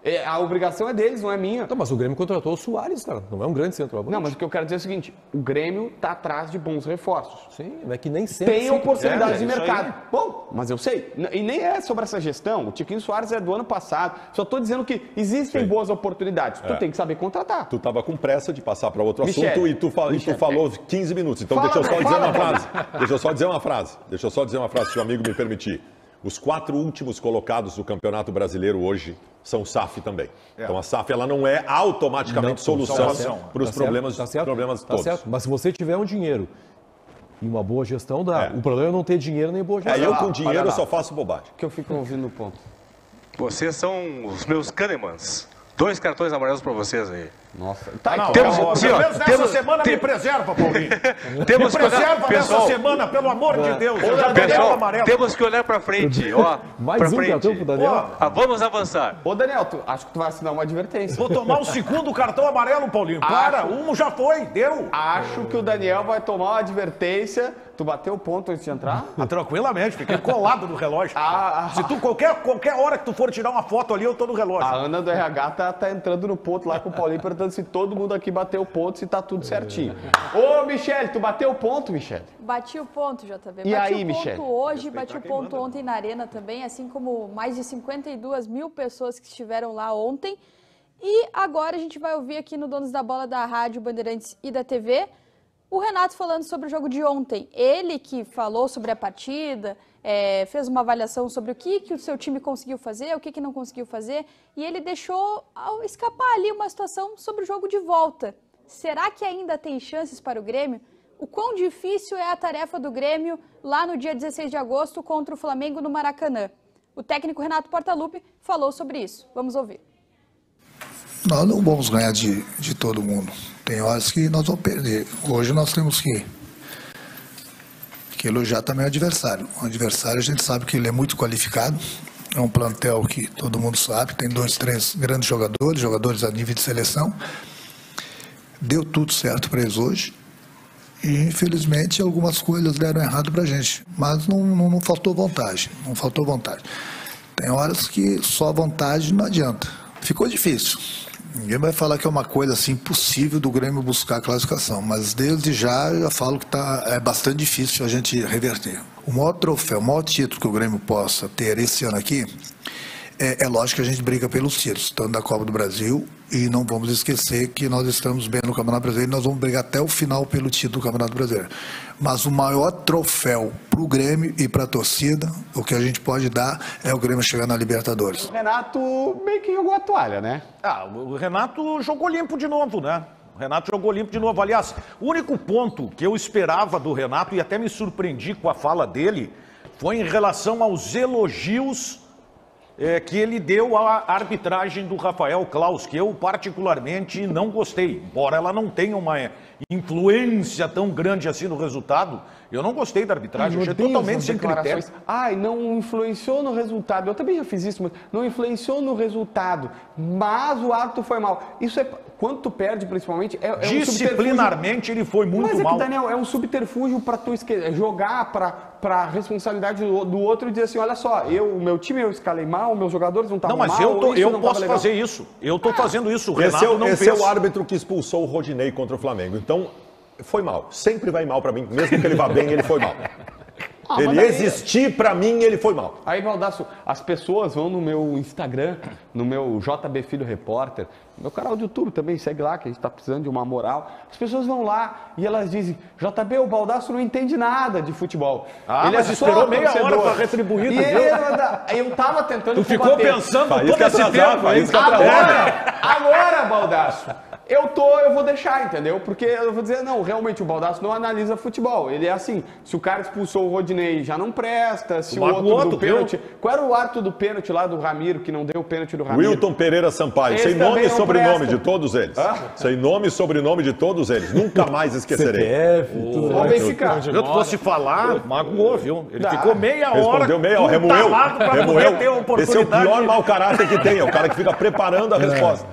É, a obrigação é deles, não é minha. Não, mas o Grêmio contratou o Soares, cara. Não é um grande centroavante. Não, mas o que eu quero dizer é o seguinte, o Grêmio tá atrás de bons reforços. Sim, é que nem sempre... Tem oportunidades é, de é isso mercado. aí. Bom, mas eu sei. E nem é sobre essa gestão. O Tiquinho Soares é do ano passado. Só estou dizendo que existem Sim. boas oportunidades. Tu É. tem que saber contratar. Tu estava com pressa de passar para outro Michele, assunto e tu, fa- e tu Michele, falou quinze minutos. Então Fala, deixa eu só fala, dizer uma fala. frase. Deixa eu só dizer uma frase. Deixa eu só dizer uma frase, se o amigo me permitir. Os quatro últimos colocados do Campeonato Brasileiro hoje são S A F também. Então a S A F ela não é automaticamente Não, solução salvação. para os Tá certo, problemas, tá certo, problemas tá todos. certo. Mas se você tiver um dinheiro e uma boa gestão, dá. É. O problema é não ter dinheiro nem boa É, gestão. eu com lá, dinheiro olha eu lá. só faço bobagem. Que eu fico ouvindo o ponto. Vocês são os meus Kahnemans. Dois cartões amarelos pra vocês aí. Nossa. Tá, Ah, não, então, temos- pelo sim, ó, menos nessa temos- semana tem- me preserva, Paulinho. Temos me que olhar- preserva pessoal, nessa semana, pelo amor de Deus. Eu já dei pessoal, amarelo. temos que olhar pra frente, ó. Mais pra um frente. cartão pro Daniel. Ó, Ah, vamos avançar. Ô, Daniel, tu, acho que tu vai assinar uma advertência. Vou tomar o segundo cartão amarelo, Paulinho. Para, um já foi, deu. Acho que o Daniel vai tomar uma advertência. Tu bateu o ponto antes de entrar? Ah, tranquilamente, fiquei colado no relógio. Ah, ah, Se tu, qualquer, qualquer hora que tu for tirar uma foto ali, eu tô no relógio. A Ana do R H tá, tá entrando no ponto lá com o Paulinho, perguntando se todo mundo aqui bateu o ponto, se tá tudo certinho. Ô, Michele, tu bateu o ponto, Michele? Bati o ponto, J B. E bati aí, o ponto Michele? hoje, bati o ponto ontem na Arena também, assim como mais de cinquenta e duas mil pessoas que estiveram lá ontem. E agora a gente vai ouvir aqui no Donos da Bola da Rádio Bandeirantes e da T V o Renato falando sobre o jogo de ontem. Ele que falou sobre a partida, é, fez uma avaliação sobre o que, que o seu time conseguiu fazer, o que, que não conseguiu fazer, e ele deixou ao escapar ali uma situação sobre o jogo de volta. Será que ainda tem chances para o Grêmio? O quão difícil é a tarefa do Grêmio lá no dia dezesseis de agosto contra o Flamengo no Maracanã? O técnico Renato Portaluppi falou sobre isso. Vamos ouvir. Nós não vamos ganhar de, de todo mundo. Tem horas que nós vamos perder. Hoje nós temos que, que elogiar também o adversário. O adversário a gente sabe que ele é muito qualificado. É um plantel que todo mundo sabe. Tem dois, três grandes jogadores, jogadores a nível de seleção. Deu tudo certo para eles hoje. E infelizmente algumas coisas deram errado para a gente. Mas não, não, não faltou vontade. Não faltou vontade. Tem horas que só vontade não adianta. Ficou difícil. Ninguém vai falar que é uma coisa assim impossível do Grêmio buscar a classificação, mas desde já eu já falo que tá, é bastante difícil a gente reverter. O maior troféu, o maior título que o Grêmio possa ter esse ano aqui, é, é lógico que a gente briga pelos títulos, tanto da Copa do Brasil, e não vamos esquecer que nós estamos bem no Campeonato Brasileiro e nós vamos brigar até o final pelo título do Campeonato Brasileiro. Mas o maior troféu para o Grêmio e para a torcida, o que a gente pode dar é o Grêmio chegar na Libertadores. O Renato meio que jogou a toalha, né? Ah, o Renato jogou limpo de novo, né? O Renato jogou limpo de novo. Aliás, o único ponto que eu esperava do Renato, e até me surpreendi com a fala dele, foi em relação aos elogios é, que ele deu à arbitragem do Rafael Claus, que eu particularmente não gostei. Embora ela não tenha uma influência tão grande assim no resultado, eu não gostei da arbitragem, achei totalmente sem critério. Ai, não influenciou no resultado. Eu também já fiz isso, mas não influenciou no resultado. Mas o árbitro foi mal. Isso é quando tu perde, principalmente, é, é um Disciplinarmente ele foi muito Mas é mal. que, Daniel, é um subterfúgio para tu esque... jogar para a responsabilidade do, do outro e dizer assim, olha só, eu, o meu time eu escalei mal, meus jogadores não estavam Não, mal. mas eu, tô, isso eu não posso tava legal. fazer isso. Eu tô fazendo isso. O Renato Esse, é, o- não esse fez. é o árbitro que expulsou o Rodinei contra o Flamengo. Então, foi mal. Sempre vai mal pra mim. Mesmo que ele vá bem, ele foi mal. Ah, ele mas daí- existir pra mim, ele foi mal. Aí, Valdaço, as pessoas vão no meu Instagram, no meu J B Filho Repórter, meu canal do YouTube também, segue lá, que a gente tá precisando de uma moral. As pessoas vão lá e elas dizem, J B, o Baldasso não entende nada de futebol. Ah, Ele mas é esperou só meia torcedor." hora pra retribuir, E tu viu? ele, eu tava tentando Tu ficou combater. pensando todo Faísca esse atrasado, tempo. faísca hein? atrasado. Agora, agora, Baldasso, eu tô, eu vou deixar, entendeu? Porque eu vou dizer, não, realmente o Baldasso não analisa futebol. Ele é assim, se o cara expulsou o Rodinei, já não presta, se o, O outro Magoto, do pênalti... Qual era o árbitro do pênalti lá do Ramiro, que não deu o pênalti do Ramiro? Wilton Pereira Sampaio. Esse Sem nome também e não sobrenome presta. de todos eles. Hã? Sem nome e sobrenome de todos eles. Nunca mais esquecerei. C P F, tudo. Ô, Benfica, Se eu fosse falar, magoou, viu? Ele Dá. ficou meia hora. Respondeu meia hora, tudo remoeu. talado pra remoeu. poder ter a Esse é o oportunidade. pior mau caráter que tem. É o cara que fica preparando a resposta.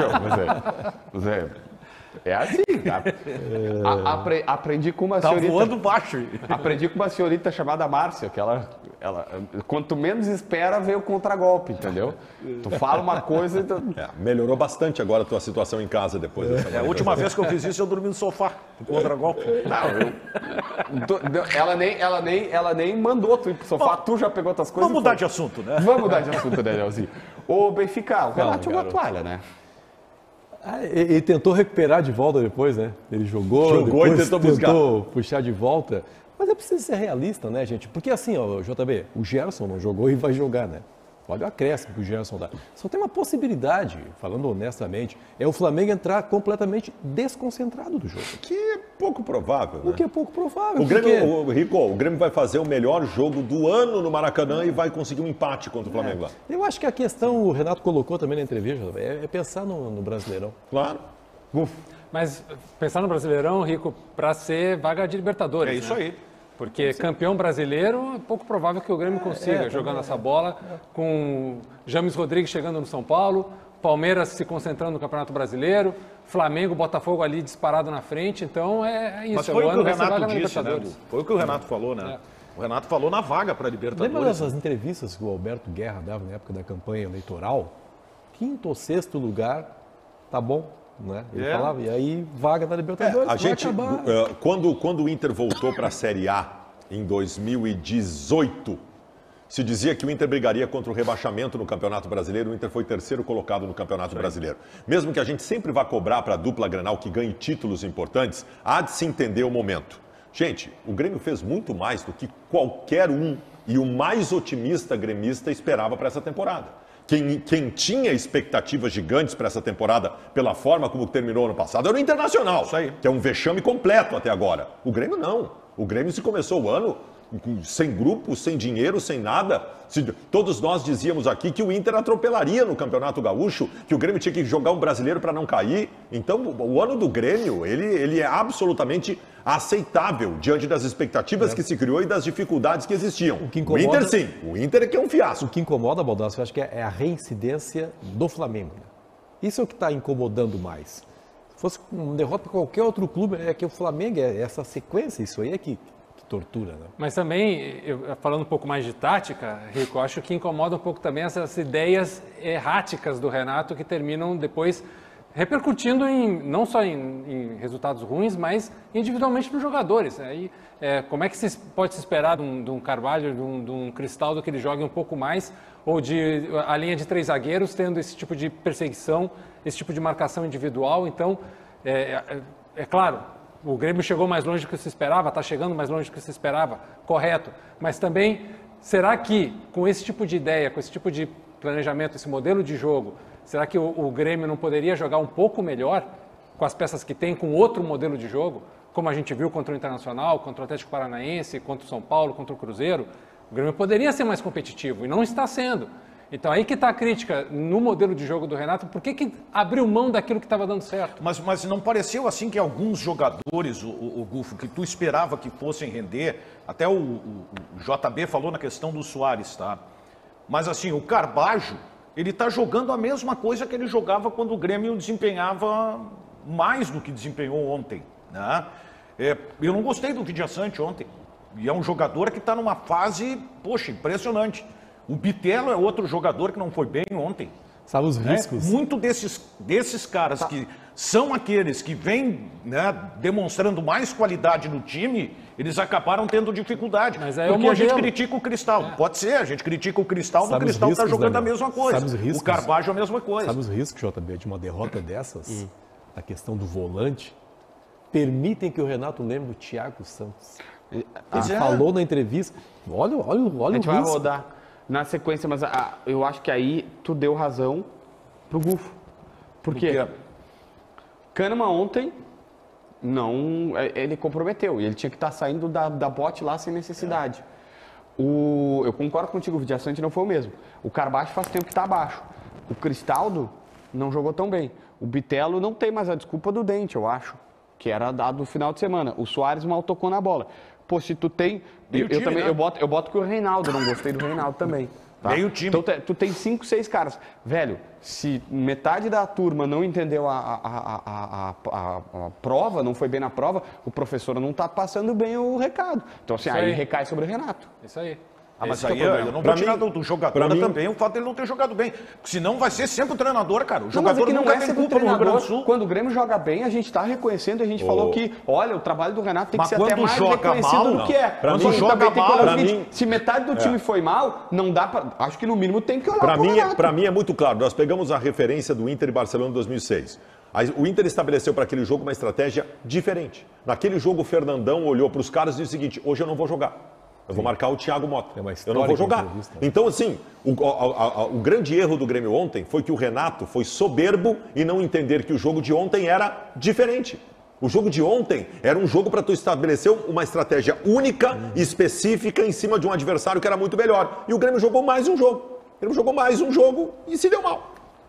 Zé, Zé, é assim, tá? A- apre- aprendi com uma Tá senhorita... voando baixo. Aprendi com uma senhorita chamada Márcia, que ela, Ela, quanto menos espera, vem o contragolpe, entendeu? Tu fala uma coisa e... Tu... É, melhorou bastante agora a tua situação em casa depois dessa É, a última vez que eu fiz isso, eu dormi no sofá, no contragolpe. Não, eu... tu- ela, nem, ela, nem, ela nem mandou tu ir pro sofá, tu já pegou outras coisas. Vamos e mudar foi. de assunto, né? Vamos mudar de assunto, Danielzinho. Ô, Benfica, o Renato jogou a garoto. toalha, né? Ah, ele ele tentou recuperar de volta depois, né? Ele jogou, Jogou e depois tentou buscar. puxar de volta. Mas é preciso ser realista, né, gente? Porque assim, ó, J B, o Gerson não jogou e vai jogar, né? Olha o acréscimo que o Gerson dá. Só tem uma possibilidade, falando honestamente, é o Flamengo entrar completamente desconcentrado do jogo. Que é pouco provável, né? O que é pouco provável. O Grêmio, porque- o, Rico, o Grêmio vai fazer o melhor jogo do ano no Maracanã e vai conseguir um empate contra o Flamengo lá. Eu acho que a questão, o Renato colocou também na entrevista, é, é pensar no, no Brasileirão. Claro. Mas pensar no Brasileirão, Rico, para ser vaga de Libertadores. É isso né? aí. Porque campeão brasileiro, é pouco provável que o Grêmio consiga, jogando essa bola, com James Rodrigues chegando no São Paulo, Palmeiras se concentrando no Campeonato Brasileiro, Flamengo, Botafogo ali disparado na frente, então é, é isso. Mas é foi o que ano o vai ser vaga Renato na disse, né? Libertadores. Foi o que o Renato falou, né? O Renato falou na vaga para Lembra Libertadores. dessas entrevistas que o Alberto Guerra dava na época da campanha eleitoral? Quinto ou sexto lugar, tá bom, né? Ele É. falava, e aí vaga na É, Libertadores, a vai gente, acabar. eh, quando, quando o Inter voltou para a Série A em dois mil e dezoito, se dizia que o Inter brigaria contra o rebaixamento no Campeonato Brasileiro. O Inter foi terceiro colocado no Campeonato Brasileiro. Mesmo que a gente sempre vá cobrar para a dupla Grenal que ganhe títulos importantes, há de se entender o momento. Gente, o Grêmio fez muito mais do que qualquer um e o mais otimista gremista esperava para essa temporada. Quem, quem tinha expectativas gigantes para essa temporada, pela forma como terminou ano passado, era o Internacional, Isso aí. que é um vexame completo até agora. O Grêmio não. O Grêmio se começou o ano sem grupo, sem dinheiro, sem nada. Se, todos nós dizíamos aqui que o Inter atropelaria no Campeonato Gaúcho, que o Grêmio tinha que jogar um brasileiro para não cair. Então, o, o ano do Grêmio, ele, ele é absolutamente aceitável diante das expectativas que se criou e das dificuldades que existiam. que O incomoda- Inter, sim. O Inter é que é um fiasco. O que incomoda, Baldassi, eu acho que é a reincidência do Flamengo. né? Isso é o que está incomodando mais. Se fosse uma derrota para qualquer outro clube, é que o Flamengo, é essa sequência, isso aí é que, que tortura, né? Mas também, eu, falando um pouco mais de tática, Rico, acho que incomoda um pouco também essas ideias erráticas do Renato que terminam depois repercutindo em, não só em, em resultados ruins, mas individualmente para os jogadores. Aí, é, como é que se pode se esperar de um, de um Carvalho, de um, de um Cristaldo que ele jogue um pouco mais, ou de a linha de três zagueiros tendo esse tipo de perseguição, esse tipo de marcação individual? Então, é, é, é claro, o Grêmio chegou mais longe do que se esperava, está chegando mais longe do que se esperava, correto. Mas também, será que com esse tipo de ideia, com esse tipo de planejamento, esse modelo de jogo, será que o, o Grêmio não poderia jogar um pouco melhor com as peças que tem, com outro modelo de jogo, como a gente viu contra o Internacional, contra o Atlético Paranaense, contra o São Paulo, contra o Cruzeiro? O Grêmio poderia ser mais competitivo e não está sendo. Então aí que está a crítica no modelo de jogo do Renato. Por que que abriu mão daquilo que estava dando certo? Mas, mas não pareceu assim que alguns jogadores, o, o, o Gufo, que tu esperava que fossem render, até o, o, o J B falou na questão do Soares, tá? Mas assim, o Carbajo, ele está jogando a mesma coisa que ele jogava quando o Grêmio desempenhava mais do que desempenhou ontem, né? É, eu não gostei do Vidiaçante ontem. E é um jogador que está numa fase, poxa, impressionante. O Bitelo é outro jogador que não foi bem ontem. Sabe os Né? riscos? Muito desses, desses caras que são aqueles que vêm, né, demonstrando mais qualidade no time, eles acabaram tendo dificuldade. Mas aí é o porque a gente modelo. critica o Cristal. Pode ser, a gente critica o Cristal, o Sabe os Cristal está riscos, jogando Daniel? a mesma coisa. Sabe os riscos? O Carvalho é a mesma coisa. Sabe os riscos, J B, de uma derrota dessas? A questão do volante? Permitem que o Renato lembre do Thiago Santos. Ele Pois é. falou na entrevista, olha, olha, olha A gente o vai risco. rodar na sequência, mas ah, eu acho que aí tu deu razão pro Gufo. Por quê? Porque Kahneman ontem não, é, ele comprometeu e ele tinha que estar saindo da, da bote lá sem necessidade. O, eu concordo contigo, o Vidiaçante não foi o mesmo. O Carbacho faz tempo que está abaixo. O Cristaldo não jogou tão bem. O Bitelo não tem mais a desculpa do dente, eu acho, que era dado no final de semana. O Soares mal tocou na bola. Pô, se tu tem... Eu, Meio eu time, também, né? eu boto, eu boto que o Reinaldo, não gostei do Reinaldo também. Tá? Meio time. Então te- tu tem cinco, seis caras. Velho, se metade da turma não entendeu a, a, a, a, a, a prova, não foi bem na prova, o professor não está passando bem o recado. Então assim, Isso aí aí. recai sobre o Renato. Isso aí. Ah, mas Esse aí é o eu problema. não Pra vou tirar mim- do, do jogador pra mim- também o fato dele não ter jogado bem. Porque senão vai ser sempre o treinador, cara. O Não, mas jogador é que não nunca é tem sempre o culpa no Rio Grande do treinador. Sul. Quando o Grêmio joga bem, a gente está reconhecendo, a gente Ô. falou que, olha, o trabalho do Renato tem Mas que ser até quando mais joga reconhecido mal, do não. que é. Pra Mas mim, também joga tem que mal, olhar o pra seguinte, mim- se metade do time foi mal, não dá pra... Acho que no mínimo tem que olhar Para pro mim, Renato. pra mim é muito claro. Nós pegamos a referência do Inter e Barcelona em dois mil e seis. Aí, o Inter estabeleceu para aquele jogo uma estratégia diferente. Naquele jogo, o Fernandão olhou para os caras e disse o seguinte: hoje eu não vou jogar. Eu vou marcar o Thiago Mota. É uma Eu não vou histórica jogar. entrevista. Então, assim, o, a- a- o grande erro do Grêmio ontem foi que o Renato foi soberbo e não entender que o jogo de ontem era diferente. O jogo de ontem era um jogo para tu estabelecer uma estratégia única, específica, em cima de um adversário que era muito melhor. E o Grêmio jogou mais um jogo. O Grêmio jogou mais um jogo e se deu mal.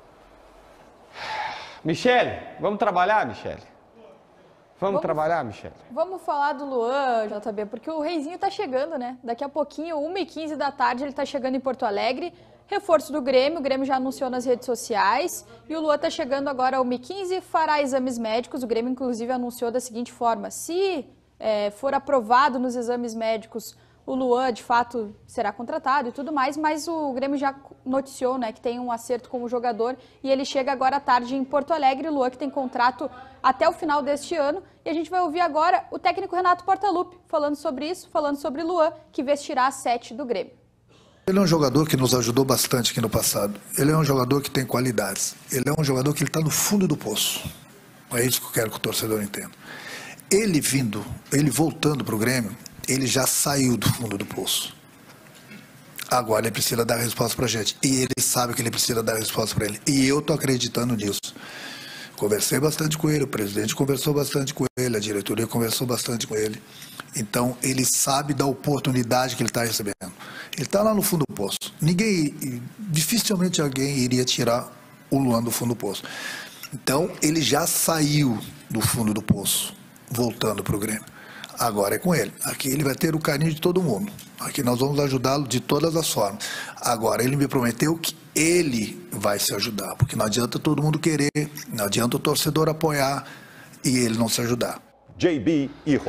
Michele, vamos trabalhar, Michele? Vamos, Vamos. trabalhar, Michele? Vamos falar do Luan, J B, porque o Reizinho tá chegando, né? Daqui a pouquinho, uma e quinze da tarde, ele tá chegando em Porto Alegre. Reforço do Grêmio, o Grêmio já anunciou nas redes sociais. E o Luan tá chegando agora a uma e quinze, fará exames médicos. O Grêmio, inclusive, anunciou da seguinte forma: se é, for aprovado nos exames médicos, o Luan, de fato, será contratado e tudo mais, mas o Grêmio já noticiou, né, que tem um acerto com o jogador e ele chega agora à tarde em Porto Alegre. O Luan, que tem contrato até o final deste ano. E a gente vai ouvir agora o técnico Renato Portaluppi falando sobre isso, falando sobre Luan, que vestirá a sete do Grêmio. Ele é um jogador que nos ajudou bastante aqui no passado. Ele é um jogador que tem qualidades. Ele é um jogador que está no fundo do poço. É isso que eu quero que o torcedor entenda. Ele vindo, ele voltando para o Grêmio, ele já saiu do fundo do poço. Agora ele precisa dar resposta para a gente. E ele sabe que ele precisa dar resposta para ele. E eu estou acreditando nisso. Conversei bastante com ele, o presidente conversou bastante com ele, a diretoria conversou bastante com ele. Então, ele sabe da oportunidade que ele está recebendo. Ele está lá no fundo do poço. Ninguém, dificilmente alguém iria tirar o Luan do fundo do poço. Então, ele já saiu do fundo do poço, voltando para o Grêmio. Agora é com ele. Aqui ele vai ter o carinho de todo mundo. Aqui nós vamos ajudá-lo de todas as formas. Agora, ele me prometeu que ele vai se ajudar, porque não adianta todo mundo querer, não adianta o torcedor apoiar e ele não se ajudar. J B Hijo.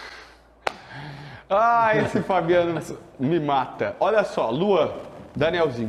Ah, esse Fabiano me mata. Olha só, Luan, Danielzinho.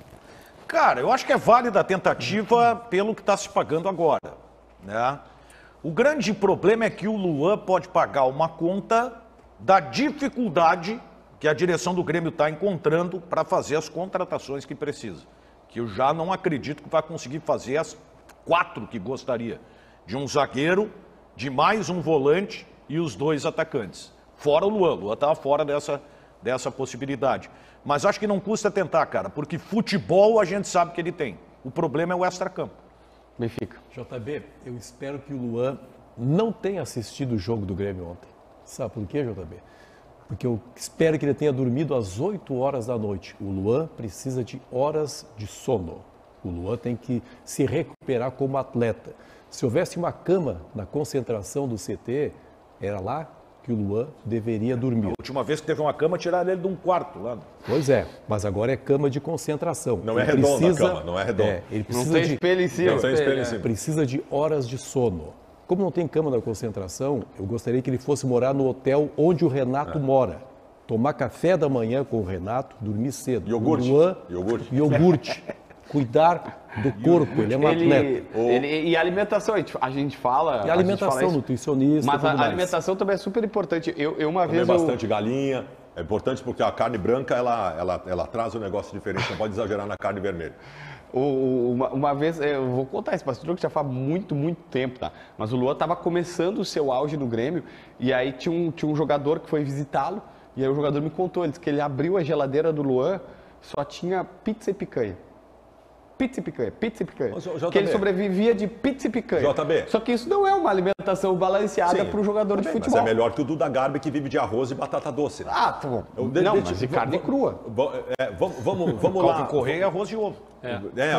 Cara, eu acho que é válida a tentativa pelo que está se pagando agora, né? O grande problema é que o Luan pode pagar uma conta da dificuldade que a direção do Grêmio está encontrando para fazer as contratações que precisa. Que eu já não acredito que vai conseguir fazer as quatro que gostaria. De um zagueiro, de mais um volante e os dois atacantes. Fora o Luan. O Luan estava fora dessa, dessa possibilidade. Mas acho que não custa tentar, cara, porque futebol a gente sabe que ele tem. O problema é o extracampo. Benfica. J B, eu espero que o Luan não tenha assistido o jogo do Grêmio ontem. Sabe por quê, J B? Porque eu espero que ele tenha dormido às oito horas da noite. O Luan precisa de horas de sono. O Luan tem que se recuperar como atleta. Se houvesse uma cama na concentração do C T, era lá que o Luan deveria dormir. A última vez que teve uma cama, tiraram ele de um quarto lá. Pois é, mas agora é cama de concentração. Não é Ele redonda precisa- a cama, não é redonda. É, ele Não precisa tem de espelho em cima. Não tem espelho em cima. precisa de horas de sono. Como não tem cama na concentração, eu gostaria que ele fosse morar no hotel onde o Renato mora. Tomar café da manhã com o Renato, dormir cedo. Iogurte. O Luan, Iogurte. iogurte. Cuidar do corpo, ele é um atleta. Ele, ele, e a alimentação, a gente, a gente fala... E a gente alimentação, fala isso, nutricionista, mas tudo a, a mais. alimentação também é super importante. Eu, eu uma Comer vez... Eu, bastante galinha. É importante porque a carne branca, ela, ela, ela traz um negócio diferente. Não pode exagerar na carne vermelha. O- o- Uma, uma vez, eu vou contar esse bastidor que já faz muito, muito tempo, tá? Mas o Luan estava começando o seu auge no Grêmio e aí tinha um, tinha um jogador que foi visitá-lo e aí o jogador me contou, ele disse que ele abriu a geladeira do Luan, só tinha pizza e picanha. Pizza e picanha, pizza e picanha. Ô, J- que ele J B. sobrevivia de pizza e picanha. J B. Só que isso não é uma alimentação balanceada Sim, para o jogador de Mas futebol. é melhor que o Duda Garbi que vive de arroz e batata doce. Né? Ah, tá bom. Eu de- Não, deixa- mas de v- carne v- crua. v- é, vamos vamos, vamos lá. Calvin Correia e arroz de ovo. É,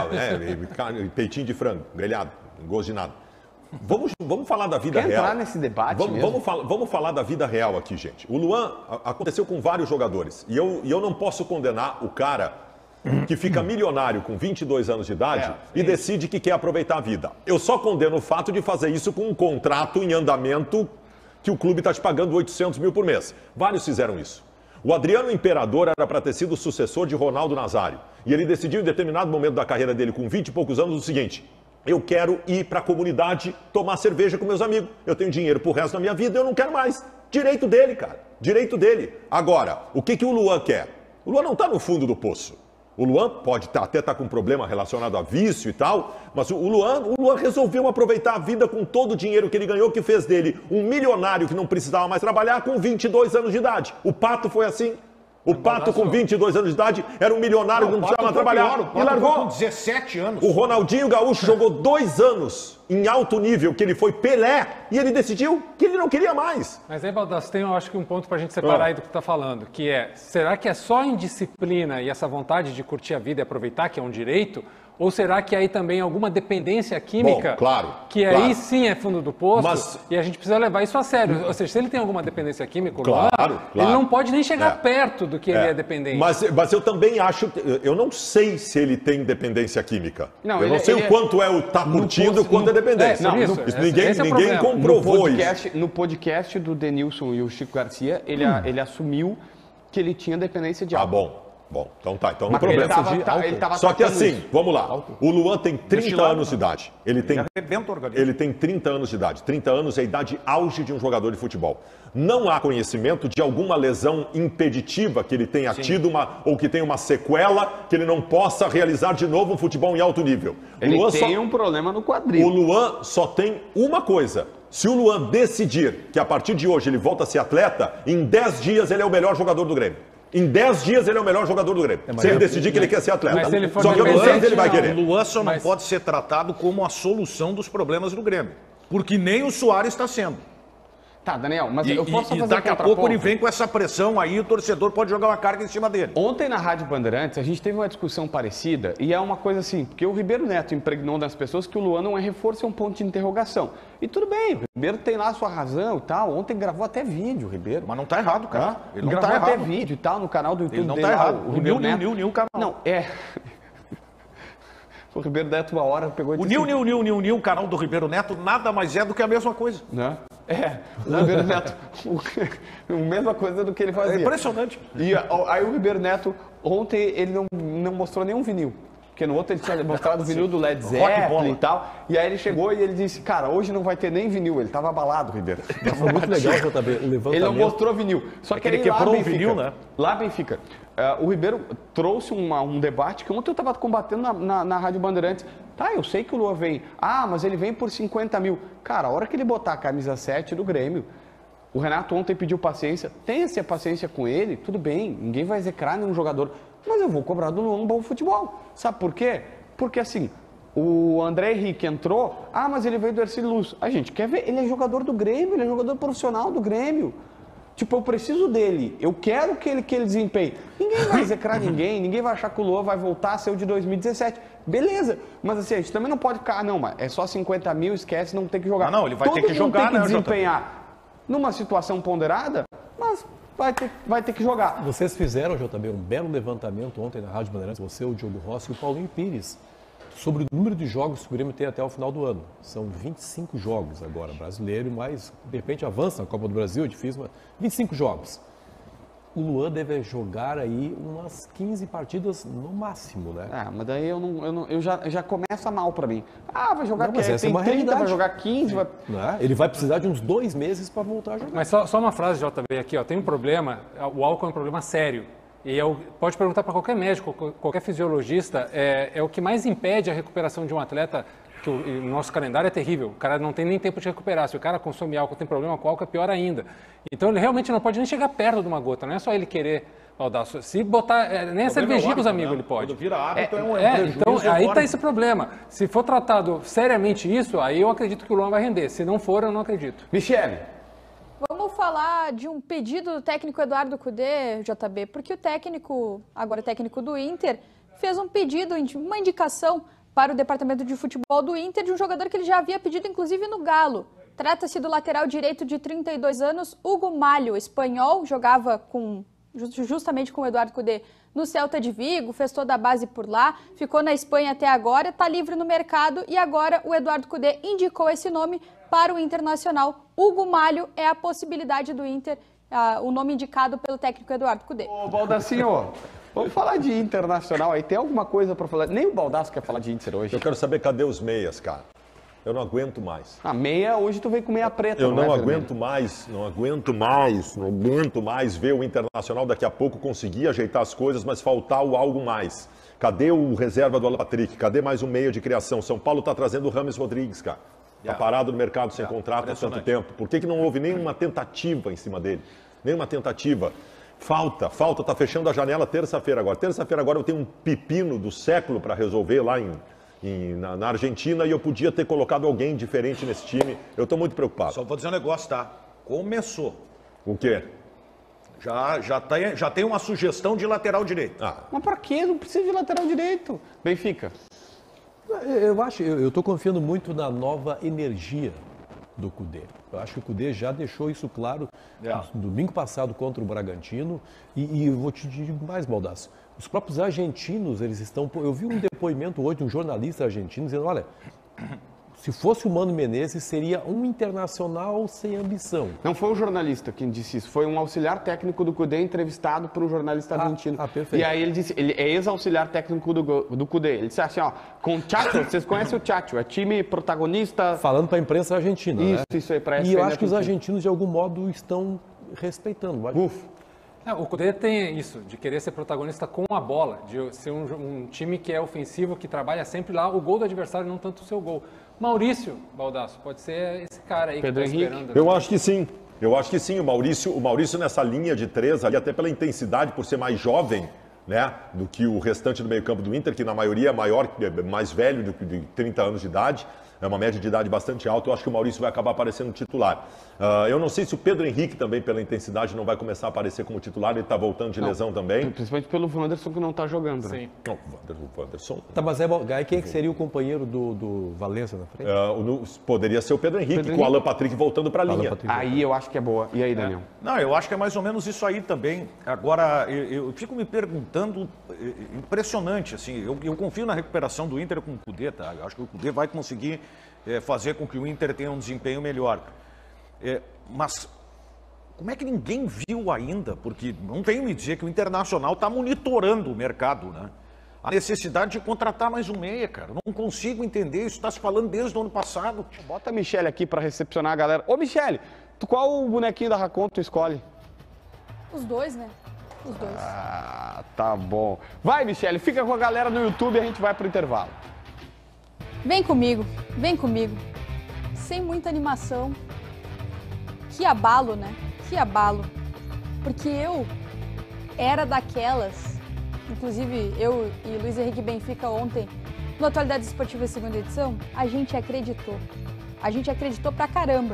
é, e carne- peitinho de frango, grelhado, não gosto de nada. Vamos, vamos falar da vida Quer real. entrar nesse debate vamos, mesmo? vamos, falar, vamos falar da vida real aqui, gente. O Luan a- aconteceu com vários jogadores. E eu, e eu não posso condenar o cara que fica milionário com vinte e dois anos de idade É, e decide que quer aproveitar a vida. Eu só condeno o fato de fazer isso com um contrato em andamento que o clube está te pagando oitocentos mil por mês. Vários fizeram isso. O Adriano Imperador era para ter sido o sucessor de Ronaldo Nazário. E ele decidiu em determinado momento da carreira dele, com vinte e poucos anos, o seguinte: eu quero ir para a comunidade tomar cerveja com meus amigos. Eu tenho dinheiro pro resto da minha vida, eu não quero mais. Direito dele, cara. Direito dele. Agora, o que, que o Luan quer? O Luan não está no fundo do poço. O Luan pode tá, até estar tá com um problema relacionado a vício e tal, mas o Luan, o Luan resolveu aproveitar a vida com todo o dinheiro que ele ganhou, que fez dele um milionário que não precisava mais trabalhar com vinte e dois anos de idade. O Pato foi assim. O Pato com vinte e dois anos de idade era um milionário que não, não precisava trabalhar. Pior, o e largou com dezessete anos. O Ronaldinho Gaúcho jogou dois anos em alto nível, que ele foi Pelé, e ele decidiu que ele não queria mais. Mas aí, Baldasso, tem, eu acho que um ponto para a gente separar ah. aí do que tu está falando, que é, será que é só indisciplina e essa vontade de curtir a vida e aproveitar, que é um direito? Ou será que aí também alguma dependência química, Bom, claro, que claro. aí sim é fundo do poço, Mas... e a gente precisa levar isso a sério. Ou seja, se ele tem alguma dependência química, claro, Luan, claro. ele não pode nem chegar é. perto do que é. ele é dependente. Mas, mas eu também acho, eu não sei se ele tem dependência química. Não, eu ele, não sei ele o quanto é o tá curtindo, o quanto é dependência. É, não, isso, no, isso, ninguém esse é ninguém comprovou no podcast, isso. No podcast do Denilson e o Chico Garcia, ele, hum. ele assumiu que ele tinha dependência de álcool. Ah, bom. Bom, então tá, então não Mas problema. Ele tava, tá, ele tava Só que assim, isso. vamos lá. O Luan tem trinta anos de idade. Ele tem, ele, ele tem trinta anos de idade. trinta anos é a idade auge de um jogador de futebol. Não há conhecimento de alguma lesão impeditiva que ele tenha Sim. tido uma, ou que tenha uma sequela que ele não possa realizar de novo um futebol em alto nível. Ele o Luan tem só, um problema no quadril. O Luan só tem uma coisa. Se o Luan decidir que a partir de hoje ele volta a ser atleta, em dez dias ele é o melhor jogador do Grêmio. Em dez dias ele é o melhor jogador do Grêmio. É, se ele eu, decidir que ele quer ser atleta. Mas se ele for só que eu não sei se ele vai querer. O Luan só não mas... pode ser tratado como a solução dos problemas do Grêmio. Porque nem o Soares está sendo. Tá, Daniel, mas e, eu posso e, fazer e daqui um a pouco ele vem com essa pressão aí, o torcedor pode jogar uma carga em cima dele. Ontem na Rádio Bandeirantes a gente teve uma discussão parecida e é uma coisa assim, porque o Ribeiro Neto impregnou nas pessoas que o Luan não é reforço, é um ponto de interrogação. E tudo bem, o Ribeiro tem lá a sua razão e tal, ontem gravou até vídeo o Ribeiro. Mas não tá errado, cara. Ah, ele não gravou tá até errado. vídeo e tal, no canal do YouTube ele não dele tá lá, errado. o Ribeiro o Neto. Nil, Nil, Nil, canal. Não, é... O Ribeiro Neto uma hora pegou e O disse Nil, assim, Nil, Nil, Nil, Nil, o canal do Ribeiro Neto, nada mais é do que a mesma coisa. Né? É, o Ribeiro Neto, a mesma coisa do que ele fazia. É impressionante. E aí o Ribeiro Neto, ontem ele não, não mostrou nenhum vinil. Porque no outro ele tinha mostrado o vinil do Led Zeppelin e tal. E aí ele chegou e ele disse, cara, hoje não vai ter nem vinil. Ele tava abalado, Ribeiro. Foi muito legal, J B, o levantamento. Ele não mostrou vinil. Só é que ele ele quebrou lá o vinil, né? Lá Benfica. Uh, o Ribeiro trouxe uma, um debate que ontem eu estava combatendo na, na, na Rádio Bandeirantes. Tá, eu sei que o Luan vem. Ah, mas ele vem por cinquenta mil. Cara, a hora que ele botar a camisa sete do Grêmio, o Renato ontem pediu paciência. Tenha-se a paciência com ele, tudo bem. Ninguém vai execrar nenhum jogador. Mas eu vou cobrar do Luan um bom futebol. Sabe por quê? Porque assim, o André Henrique entrou, ah, mas ele veio do Ercílio Luz. A gente quer ver, ele é jogador do Grêmio, ele é jogador profissional do Grêmio. Tipo, eu preciso dele, eu quero que ele, que ele desempenhe. Ninguém vai execrar ninguém, ninguém vai achar que o Luan vai voltar a ser o de dois mil e dezessete. Beleza, mas assim, a gente também não pode ficar, ah, não, mas é só cinquenta mil, esquece, não tem que jogar. Ah, não, ele vai Todo ter que jogar, tem que né, desempenhar numa situação ponderada, mas vai ter, vai ter que jogar. Vocês fizeram, J B, um belo levantamento ontem na Rádio Bandeirantes, você, o Diogo Rossi e o Paulinho Pires, sobre o número de jogos que o Grêmio tem até o final do ano. São vinte e cinco jogos agora, brasileiro, mas de repente avança na Copa do Brasil, é difícil, mas vinte e cinco jogos. O Luan deve jogar aí umas quinze partidas no máximo, né? Ah, mas daí eu, não, eu, não, eu já, já começa mal pra mim. Ah, vai jogar não, mas que, essa tem é uma trinta, realidade. vai jogar quinze. Vai... Não é? Ele vai precisar de uns dois meses para voltar a jogar. Mas só, só uma frase, J B, aqui, ó, tem um problema, o álcool é um problema sério. E é o, pode perguntar para qualquer médico, qualquer fisiologista, é, é o que mais impede a recuperação de um atleta, que o, o nosso calendário é terrível, o cara não tem nem tempo de recuperar, se o cara consome álcool, tem problema com álcool, é pior ainda. Então ele realmente não pode nem chegar perto de uma gota, não é só ele querer, Baldasso, se botar, é, nem a cervejinha com os amigos, né? Ele pode. Quando vira hábito é, é um é, prejuízo então aí enorme. está esse problema. Se for tratado seriamente isso, aí eu acredito que o Luan vai render, se não for, eu não acredito. Michele. Vamos falar de um pedido do técnico Eduardo Cudê, J B, porque o técnico, agora técnico do Inter, fez um pedido, uma indicação para o departamento de futebol do Inter de um jogador que ele já havia pedido, inclusive, no Galo. Trata-se do lateral direito de trinta e dois anos, Hugo Malho, espanhol, jogava com, justamente com o Eduardo Cudê no Celta de Vigo, fez toda a base por lá, ficou na Espanha até agora, está livre no mercado e agora o Eduardo Cudê indicou esse nome para o Internacional. Hugo Malho é a possibilidade do Inter ah, o nome indicado pelo técnico Eduardo Cudê. Ô, Baldacinho, vamos falar de Internacional aí. Tem alguma coisa para falar? Nem o Baldasso quer falar de Inter hoje. Eu quero saber cadê os meias, cara. Eu não aguento mais. A meia, hoje tu veio com meia preta. Eu não, não é, aguento vermelho? mais, não aguento mais, não aguento mais ver o Internacional daqui a pouco conseguir ajeitar as coisas, mas faltar o algo mais. Cadê o reserva do Alan Patrick? Cadê mais um meia de criação? São Paulo tá trazendo o Rames Rodrigues, cara. Tá Yeah. parado no mercado sem Yeah. contrato há tanto Impressionante. tempo. Por que, que não houve nenhuma tentativa em cima dele? Nenhuma tentativa. Falta, falta, tá fechando a janela terça-feira agora. Terça-feira agora eu tenho um pepino do século para resolver lá em, em- na, na Argentina e eu podia ter colocado alguém diferente nesse time. Eu tô muito preocupado. Só vou dizer um negócio, tá? Começou. O quê? Já, já, tem, já tem uma sugestão de lateral direito. Ah, Mas pra quê? Não precisa de lateral direito. Benfica. Eu acho, eu estou confiando muito na nova energia do Cudê. Eu acho que o Cudê já deixou isso claro Yeah. no domingo passado contra o Bragantino. E, e eu vou te dizer mais, Baldasso. Os próprios argentinos, eles estão... Eu vi um depoimento hoje de um jornalista argentino dizendo, olha, se fosse o Mano Menezes, seria um Internacional sem ambição. Não foi um jornalista quem disse isso, foi um auxiliar técnico do Cudê entrevistado por um jornalista Ah, argentino. ah, perfeito. E aí ele disse, ele é ex-auxiliar técnico do, Go- do Cudê. Ele disse assim, ó, com o Chacho, vocês conhecem o Chacho, é time protagonista. Falando para a imprensa argentina, Isso, né? isso aí, para E eu acho que os argentinos, de algum modo, estão respeitando. Uf. É, o Cudê tem isso, de querer ser protagonista com a bola, de ser um, um time que é ofensivo, que trabalha sempre lá o gol do adversário, não tanto o seu gol. Maurício Baldasso, pode ser esse cara aí Pedro que está Henrique. esperando. eu acho que sim. Eu acho que sim. O Maurício, o Maurício nessa linha de três ali, até pela intensidade, por ser mais jovem, né, do que o restante do meio-campo do Inter, que na maioria é maior, é mais velho do que de trinta anos de idade. É uma média de idade bastante alta. Eu acho que o Maurício vai acabar aparecendo titular. Ah, eu não sei se o Pedro Henrique também, pela intensidade, não vai começar a aparecer como titular. Ele está voltando de lesão também. Principalmente pelo Wanderson que não tá jogando, né? Sim. Não, o Wander- o Wanderson. Tá, mas é, bom. Aí quem é que seria o companheiro do, do Valença na frente? Ah, o Nu- poderia ser o Pedro Henrique, Pedro com o Henrique. Alan Patrick voltando para a linha. Patrick. Aí eu acho que é boa. E aí, Daniel? Não, eu acho que é mais ou menos isso aí também. Agora, eu, eu fico me perguntando, eh, impressionante, assim, eu, eu confio na recuperação do Inter com o Cudê, tá? Eu acho que o Cudê vai conseguir eh, fazer com que o Inter tenha um desempenho melhor. Eh, mas como é que ninguém viu ainda? Porque não venho me dizer que o Internacional está monitorando o mercado, né? A necessidade de contratar mais um meia, cara. Eu não consigo entender, isso está se falando desde o ano passado. Bota a Michele aqui pra recepcionar a galera. Ô, Michele, tu, qual o bonequinho da Racon tu escolhe? Os dois, né? Os dois. Ah, tá bom. Vai, Michele, fica com a galera no YouTube e a gente vai pro intervalo. Vem comigo, vem comigo. Sem muita animação. Que abalo, né? Que abalo. Porque eu era daquelas, inclusive eu e Luiz Henrique Benfica ontem, no Atualidades Esportivas segunda edição, a gente acreditou. A gente acreditou pra caramba.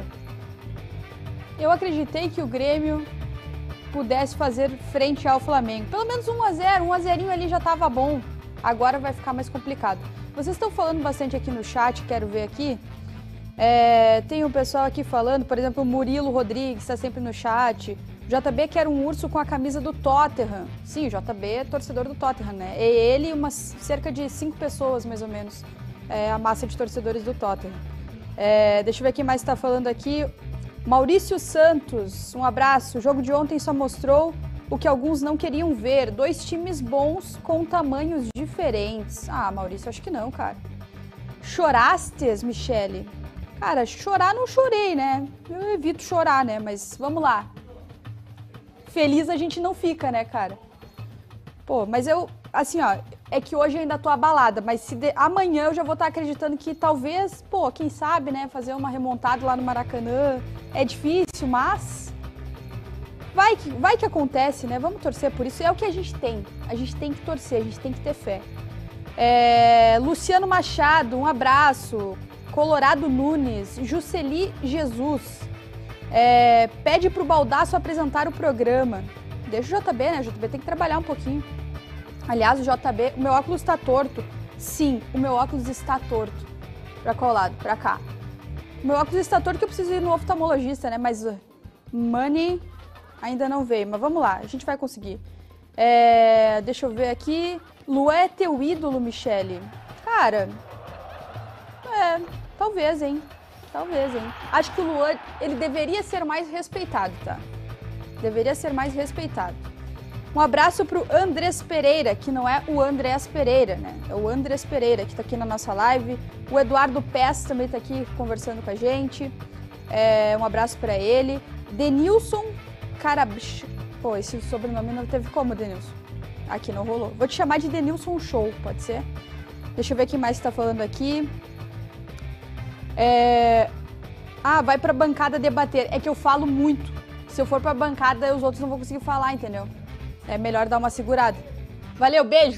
Eu acreditei que o Grêmio pudesse fazer frente ao Flamengo. Pelo menos um a zero, um a zerinho ali já tava bom. Agora vai ficar mais complicado. Vocês estão falando bastante aqui no chat, quero ver aqui. É, tem um pessoal aqui falando, por exemplo, o Murilo Rodrigues está sempre no chat. O J B quer um urso com a camisa do Tottenham. Sim, o J B é torcedor do Tottenham, né? É ele e umas cerca de cinco pessoas, mais ou menos, é a massa de torcedores do Tottenham. É, deixa eu ver quem mais está falando aqui. Maurício Santos, um abraço. O jogo de ontem só mostrou o que alguns não queriam ver. Dois times bons com tamanhos diferentes. Ah, Maurício, acho que não, cara. Chorastes, Michele? Cara, chorar não chorei, né? Eu evito chorar, né? Mas vamos lá. Feliz a gente não fica, né, cara? Pô, mas eu, assim, ó, é que hoje eu ainda tô abalada, mas se de... amanhã eu já vou estar acreditando que talvez, pô, quem sabe, né, fazer uma remontada lá no Maracanã. É difícil, mas vai que, vai que acontece, né? Vamos torcer por isso. É o que a gente tem. A gente tem que torcer, a gente tem que ter fé. É... Luciano Machado, um abraço. Colorado Nunes, Jusceli Jesus. É... Pede pro Baldasso apresentar o programa. Deixa o J B, né? O J B tem que trabalhar um pouquinho. Aliás, o J B, o meu óculos está torto. Sim, o meu óculos está torto. Pra qual lado? Pra cá. O meu óculos está torto que eu preciso ir no oftalmologista, né? Mas uh, money ainda não veio. Mas vamos lá, a gente vai conseguir. É, deixa eu ver aqui. Luan é teu ídolo, Michele? Cara, é, talvez, hein? Talvez, hein? Acho que o Luan, ele deveria ser mais respeitado, tá? Deveria ser mais respeitado. Um abraço para o Andrés Pereira, que não é o Andrés Pereira, né? É o Andrés Pereira, que está aqui na nossa live. O Eduardo Pes também está aqui conversando com a gente. É, um abraço para ele. Denilson Carabch... Pô, esse sobrenome não teve como, Denilson. Aqui não rolou. Vou te chamar de Denilson Show, pode ser? Deixa eu ver quem mais está falando aqui. É... Ah, vai para a bancada debater. É que eu falo muito. Se eu for para a bancada, os outros não vão conseguir falar, entendeu? É melhor dar uma segurada. Valeu, beijo!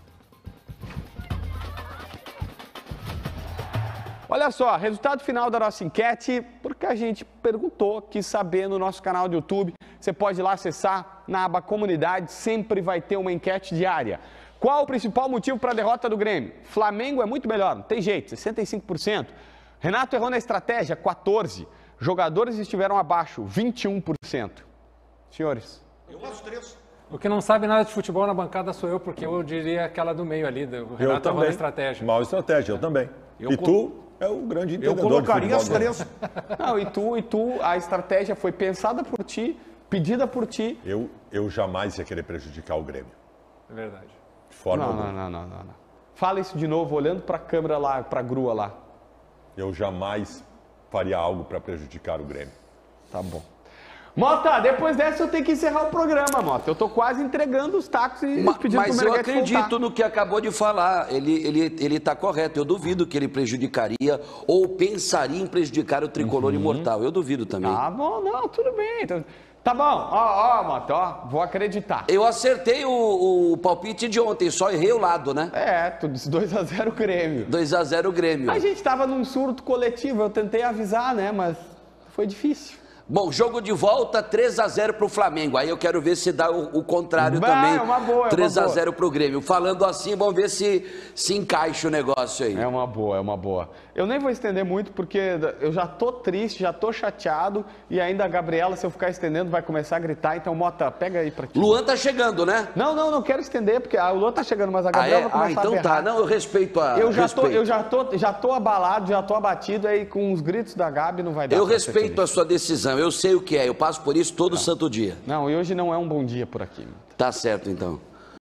Olha só, resultado final da nossa enquete, porque a gente perguntou, quis saber no nosso canal do YouTube. Você pode ir lá acessar na aba Comunidade, sempre vai ter uma enquete diária. Qual o principal motivo para a derrota do Grêmio? Flamengo é muito melhor, não tem jeito, sessenta e cinco por cento. Renato errou na estratégia, quatorze por cento. Jogadores estiveram abaixo, vinte e um por cento. Senhores? Eu acho três. O que não sabe nada de futebol na bancada sou eu, porque eu diria aquela do meio ali, do Renato eu também. Na estratégia. Mal estratégia, eu também. Eu e co... tu é o grande entendedor. Eu colocaria as três. Não, e tu, e tu, a estratégia foi pensada por ti, pedida por ti. Eu, eu jamais ia querer prejudicar o Grêmio. É verdade. De forma não, alguma. não, não, não, não, não. Fala isso de novo, olhando para a câmera lá, para a grua lá. Eu jamais faria algo para prejudicar o Grêmio. Tá bom. Mota, depois dessa eu tenho que encerrar o programa, Mota. Eu tô quase entregando os tacos e Ma, pedindo Mas pro eu Meneghetti acredito voltar. no que acabou de falar. Ele ele ele está correto. Eu duvido que ele prejudicaria ou pensaria em prejudicar o tricolor Uhum. imortal. Eu duvido também. Tá bom, não, tudo bem. Então, tá bom, ó, ó, Mota, ó, vou acreditar. Eu acertei o, o palpite de ontem, só errei o lado, né? É, tu disse dois a zero Grêmio. dois a zero Grêmio. A gente tava num surto coletivo, eu tentei avisar, né, mas foi difícil. Bom, jogo de volta, três a zero pro Flamengo. Aí eu quero ver se dá o, o contrário Bah, também. é uma boa, é três a zero uma boa. pro Grêmio. Falando assim, vamos ver se se encaixa o negócio aí. É uma boa, é uma boa. Eu nem vou estender muito porque eu já tô triste, já tô chateado e ainda a Gabriela, se eu ficar estendendo, vai começar a gritar. Então, Mota, pega aí pra ti. Luan tá chegando, né? Não, não, não quero estender porque a Luan tá chegando, mas a Ah, Gabriela é? vai começar Ah, então a berrar. tá. Não, eu respeito a Eu já, tô, respeito. eu já tô, já tô abalado, já tô abatido, aí com os gritos da Gabi não vai dar. Eu pra ser respeito feliz. a sua decisão, eu sei o que é, eu passo por isso todo santo dia. Não, e hoje não é um bom dia por aqui. Tá certo, então.